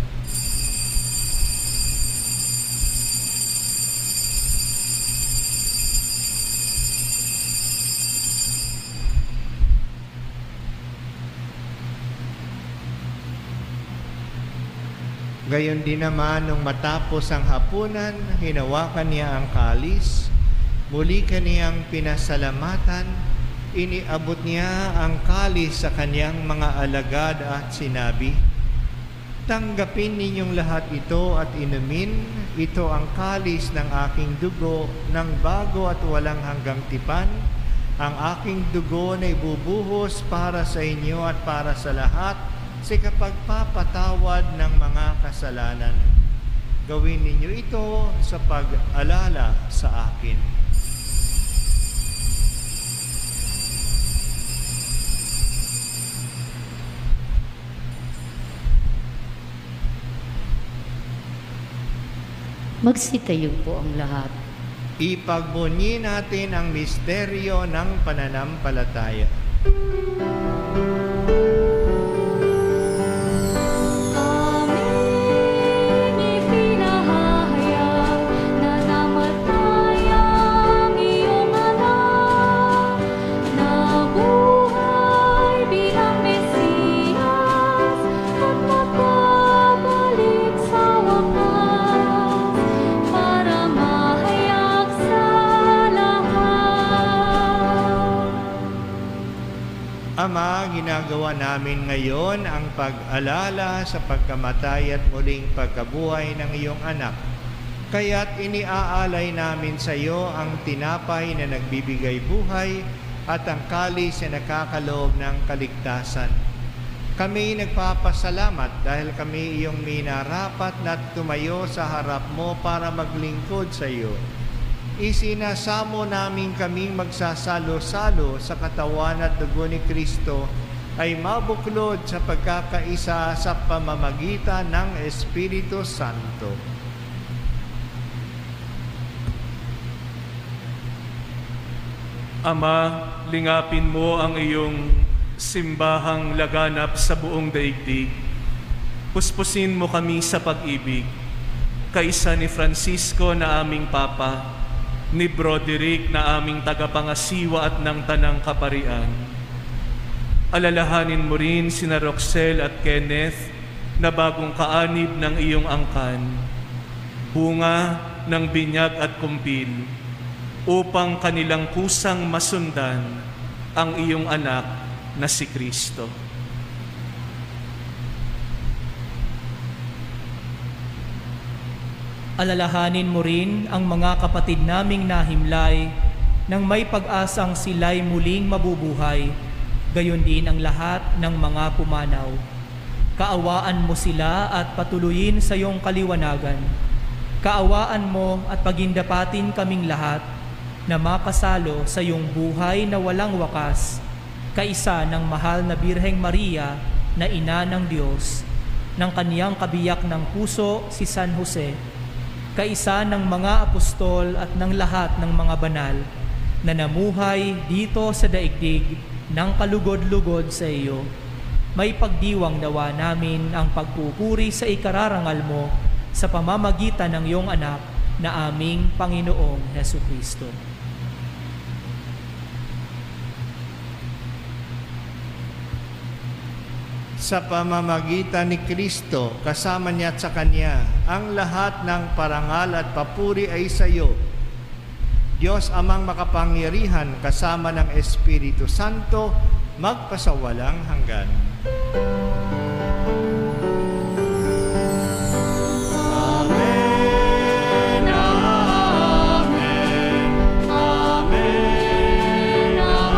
Gayon din naman, nung matapos ang hapunan, hinawakan niya ang kalis, muli kaniyang pinasalamatan, iniabot niya ang kalis sa kaniyang mga alagad at sinabi, "Tanggapin ninyong lahat ito at inumin, ito ang kalis ng aking dugo ng bago at walang hanggang tipan, ang aking dugo na ibubuhos para sa inyo at para sa lahat, sa kapagpapatawad ng mga kasalanan. Gawin ninyo ito sa pag-alala sa akin." Magsitayo po ang lahat. Ipagbunyi natin ang misteryo ng pananampalataya. Ama, ginagawa namin ngayon ang pag-alala sa pagkamatay at muling pagkabuhay ng iyong anak. Kaya't iniaalay namin sa iyo ang tinapay na nagbibigay buhay at ang kalis na nakakaloob ng kaligtasan. Kami nagpapasalamat dahil kami iyong minarapat na tumayo sa harap mo para maglingkod sa iyo. Isinasamo namin kaming magsasalo-salo sa katawan at dugo ni Kristo ay mabuklod sa pagkakaisa sa pamamagitan ng Espiritu Santo. Ama, lingapin mo ang iyong simbahang laganap sa buong daigdig. Puspusin mo kami sa pag-ibig, kaisa ni Francisco na aming Papa, ni Broderick na aming tagapangasiwa at ng Tanang Kaparian. Alalahanin mo rin sina Roxel at Kenneth na bagong kaanib ng iyong angkan, bunga ng binyag at kumpil, upang kanilang kusang masundan ang iyong anak na si Kristo. Alalahanin mo rin ang mga kapatid naming nahimlay nang may pag-asang sila'y muling mabubuhay, gayon din ang lahat ng mga pumanaw. Kaawaan mo sila at patuloyin sa iyong kaliwanagan. Kaawaan mo at pagindapatin kaming lahat na makasalo sa iyong buhay na walang wakas, kaisa ng mahal na Birheng Maria na Ina ng Diyos, ng kaniyang kabiyak ng puso si San Jose, kaisa ng mga apostol at ng lahat ng mga banal na namuhay dito sa daigdig ng kalugod-lugod sa iyo. May pagdiwang nawa namin ang pagpupuri sa ikararangal mo sa pamamagitan ng iyong anak na aming Panginoong Hesukristo. Sa pamamagitan ni Kristo, kasama niya at sa Kanya, ang lahat ng parangal at papuri ay sa iyo. Diyos Amang makapangyarihan kasama ng Espiritu Santo, magpasawalang hanggan. Amen, amen, amen,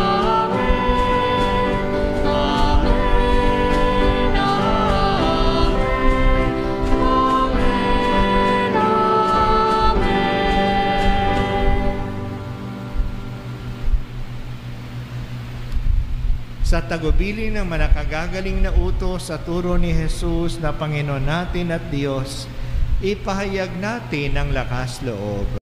amen, amen, amen, amen. Sa tagubilin ng manakagagaling na utos sa turo ni Jesus na Panginoon natin at Diyos, ipahayag natin ang lakas loob.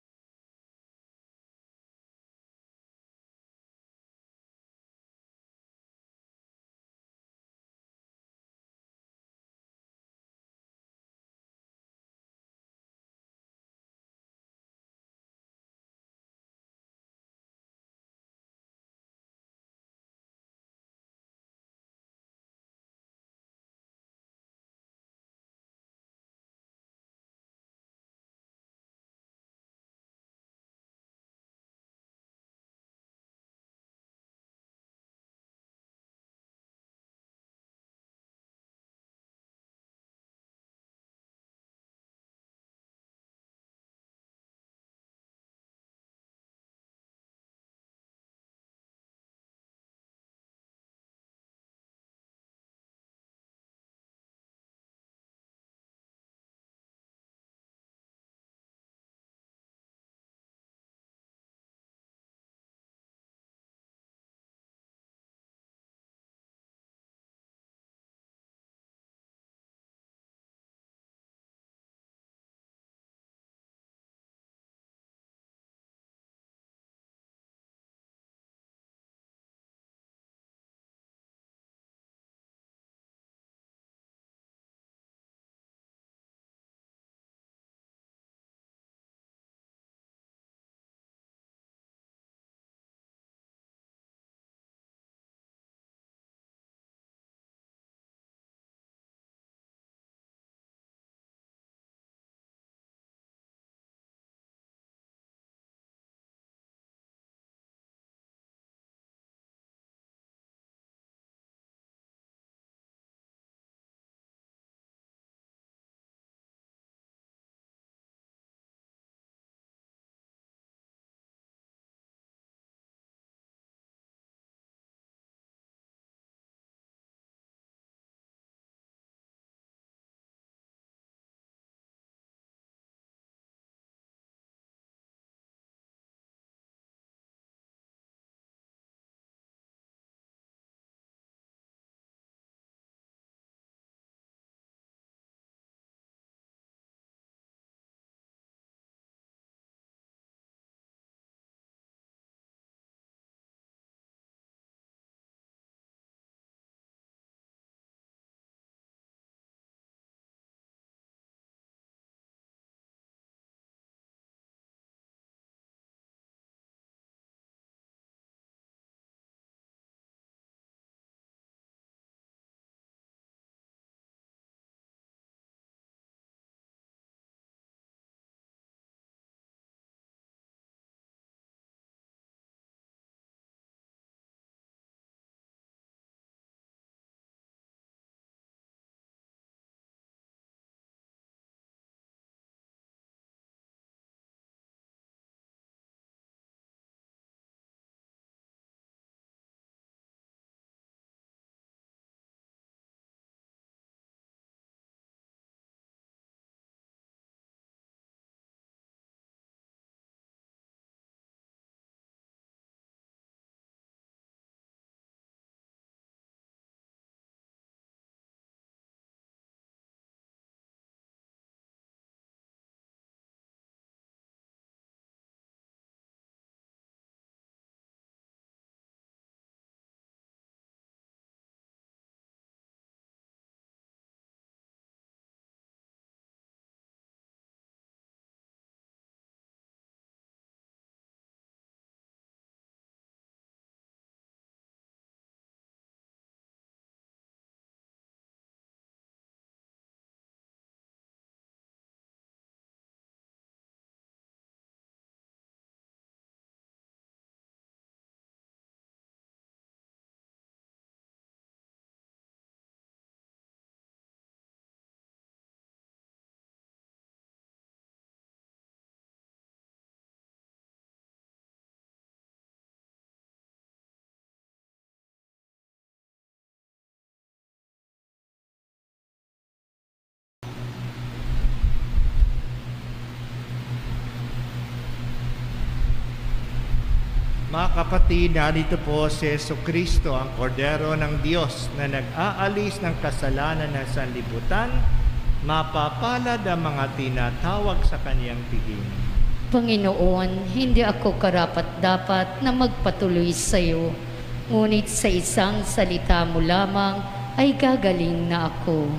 Mga kapatid, narito po si Jesucristo, ang kordero ng Diyos na nag-aalis ng kasalanan ng sanlibutan. Mapapalad ang mga tinatawag sa kanyang piging. Panginoon, hindi ako karapat-dapat na magpatuloy sa iyo, ngunit sa isang salita mo lamang ay gagaling na ako.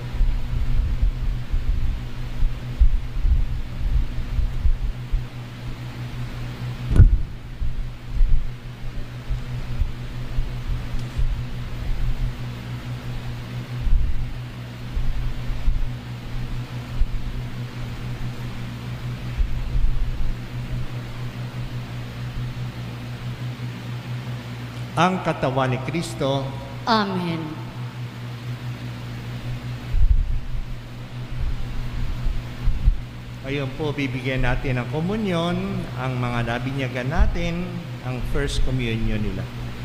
Ang katawan ni Kristo. Amen. Ngayon po, bibigyan natin ng komunyon ang mga nabinyagan natin, ang first communion nila.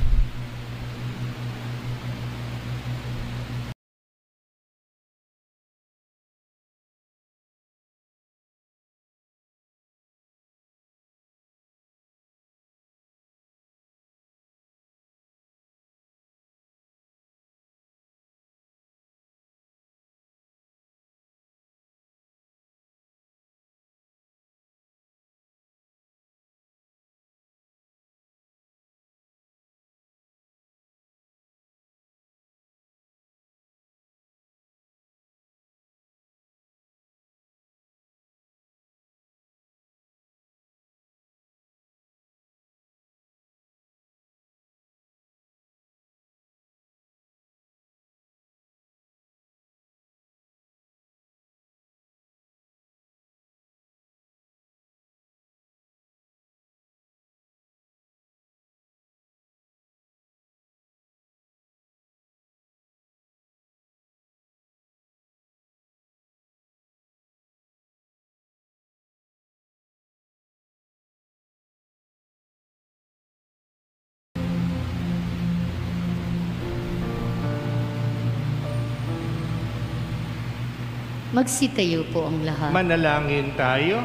Magsitayo po ang lahat. Manalangin tayo.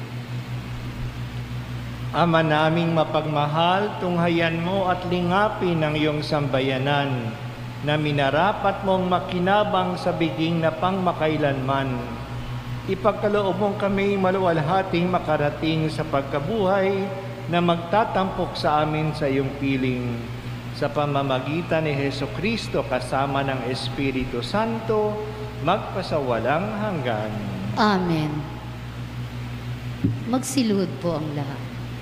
Ama naming mapagmahal, tunghayan mo at lingapin ang iyong sambayanan na minarapat mong makinabang sa biging na pangmakailanman. Ipagkaloob mong kami maluwalhating makarating sa pagkabuhay na magtatampok sa amin sa iyong piling. Sa pamamagitan ni Jesucristo kasama ng Espiritu Santo, magpasawalang hanggan. Amen. Magsiluhod po ang lahat.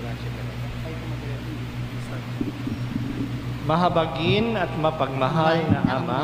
Mahabagin at mapagmahal na Ama,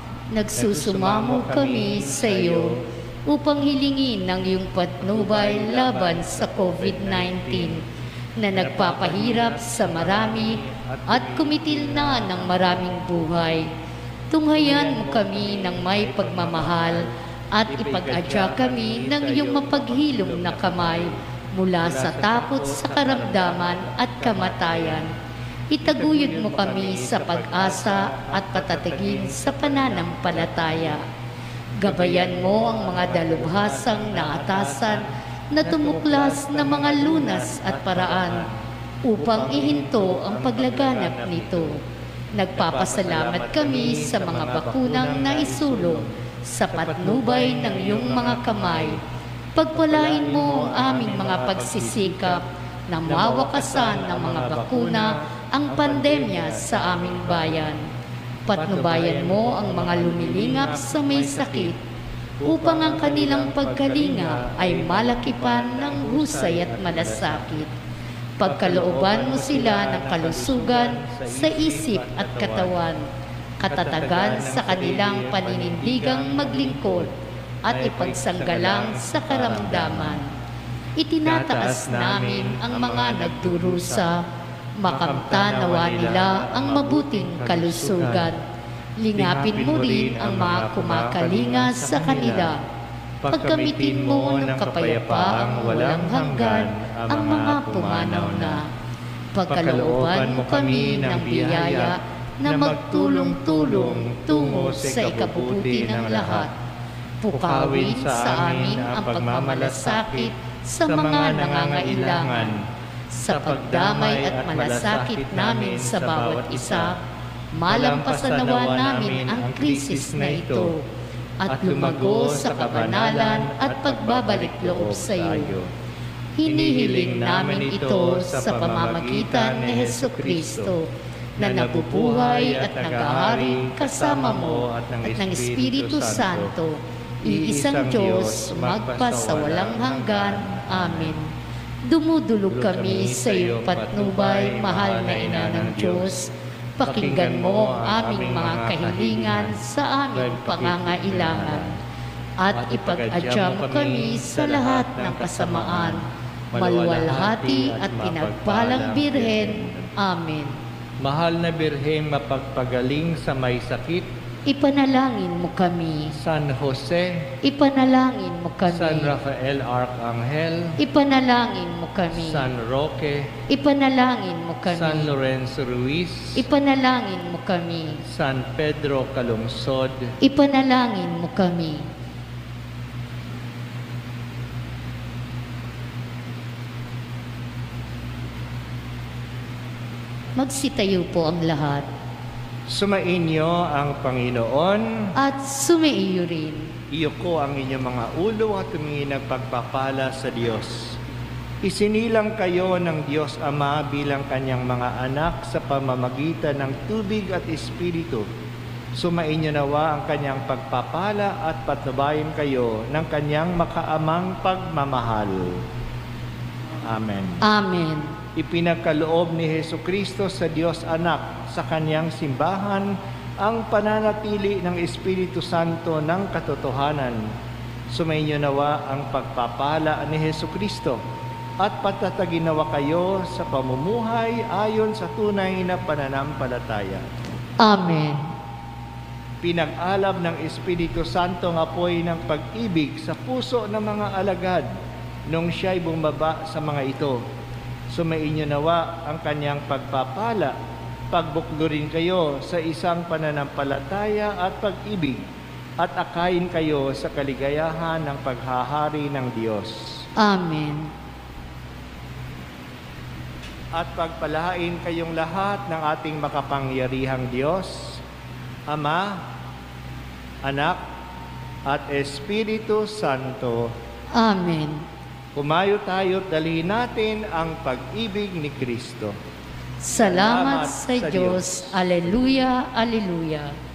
nagsusumamo kami sa iyo upang hilingin ang iyong patnubay laban sa COVID nineteen na nagpapahirap sa marami at kumitil na ng maraming buhay. Tunghayan mo kami ng may pagmamahal at ipag-adya kami ng iyong mapaghilom na kamay mula sa takot sa karamdaman at kamatayan. Itaguyod mo kami sa pag-asa at patatagin sa pananampalataya. Gabayan mo ang mga dalubhasang naatasan na tumuklas na mga lunas at paraan upang ihinto ang paglaganap nito. Nagpapasalamat kami sa mga bakunang naisulong sa patnubay ng iyong mga kamay. Pagpalain mo ang aming mga pagsisikap na mawakasan ng mga bakuna ang pandemya sa aming bayan. Patnubayan mo ang mga lumilingap sa may sakit upang ang kanilang pagkalinga ay malakipan ng husay at malasakit. Pagkalooban mo sila ng kalusugan sa isip at katawan, katatagan sa kanilang paninindigang maglingkod at ipagsanggalang sa karamdaman. Itinataas namin ang mga nagdurusa, makamtanawa nila ang mabuting kalusugan. Lingapin mo rin ang mga kumakalinga sa kanila. Pagkamitin mo ng kapayapaang walang hanggan ang mga pumanaw na. Pagkalooban mo kami ng biyaya na magtulong-tulong tungo sa ikabubuti ng lahat. Pukawin sa amin ang pagmamalasakit sa mga nangangailangan. sa pagdamay at malasakit namin sa bawat isa, malampasan nawa namin ang krisis na ito at lumago sa kabanalan at pagbabalik loob sa iyo. Hinihiling namin ito sa pamamagitan ni Hesukristo na nabubuhay at nag-ahari kasama mo at ng Espiritu Santo, iisang Diyos, magpasawalang hanggan. Amen. Dumudulog kami sa iyong patnubay, mahal na Ina ng Diyos. Pakinggan mo ang aming mga kahilingan sa aming pangangailangan at ipag-adya mo kami sa lahat ng kasamaan, maluwalhati at pinagpalang Birhen. Amen. Mahal na Birheng mapagpagaling sa may sakit, Ipanalangin mo kami. San Jose, Ipanalangin mo kami. San Rafael Arcangel, Ipanalangin mo kami. San Roque, Ipanalangin mo kami. San Lorenzo Ruiz, Ipanalangin mo kami. San Pedro Calungsod, Ipanalangin mo kami. Magsitayo po ang lahat. Sumainyo ang Panginoon. At sumaiyo rin. Iyoko ang inyong mga ulo at tumingin ng pagpapala sa Diyos. Isinilang kayo ng Diyos Ama bilang kanyang mga anak sa pamamagitan ng tubig at Espiritu. Sumainyo nawa ang kanyang pagpapala at patnubayan kayo ng kanyang makaamang pagmamahal. Amen. Amen. Ipinagkaloob ni Hesukristo sa Diyos Anak sa kanyang simbahan ang pananatili ng Espiritu Santo ng katotohanan. Sumainyo nawa ang pagpapala ni Hesukristo at patatagin nawa kayo sa pamumuhay ayon sa tunay na pananampalataya. Amen. Pinag-alab ng Espiritu Santo ang apoy ng pag-ibig sa puso ng mga alagad nung siya'y bumaba sa mga ito. Sumainyo nawa ang kanyang pagpapala, pagbuklurin kayo sa isang pananampalataya at pag-ibig, at akayin kayo sa kaligayahan ng paghahari ng Diyos. Amen. At pagpalain kayong lahat ng ating makapangyarihang Diyos, Ama, Anak, at Espiritu Santo. Amen. Kumayo tayo at dalhin natin ang pag-ibig ni Kristo. Salamat sa Diyos. Aleluya, aleluya.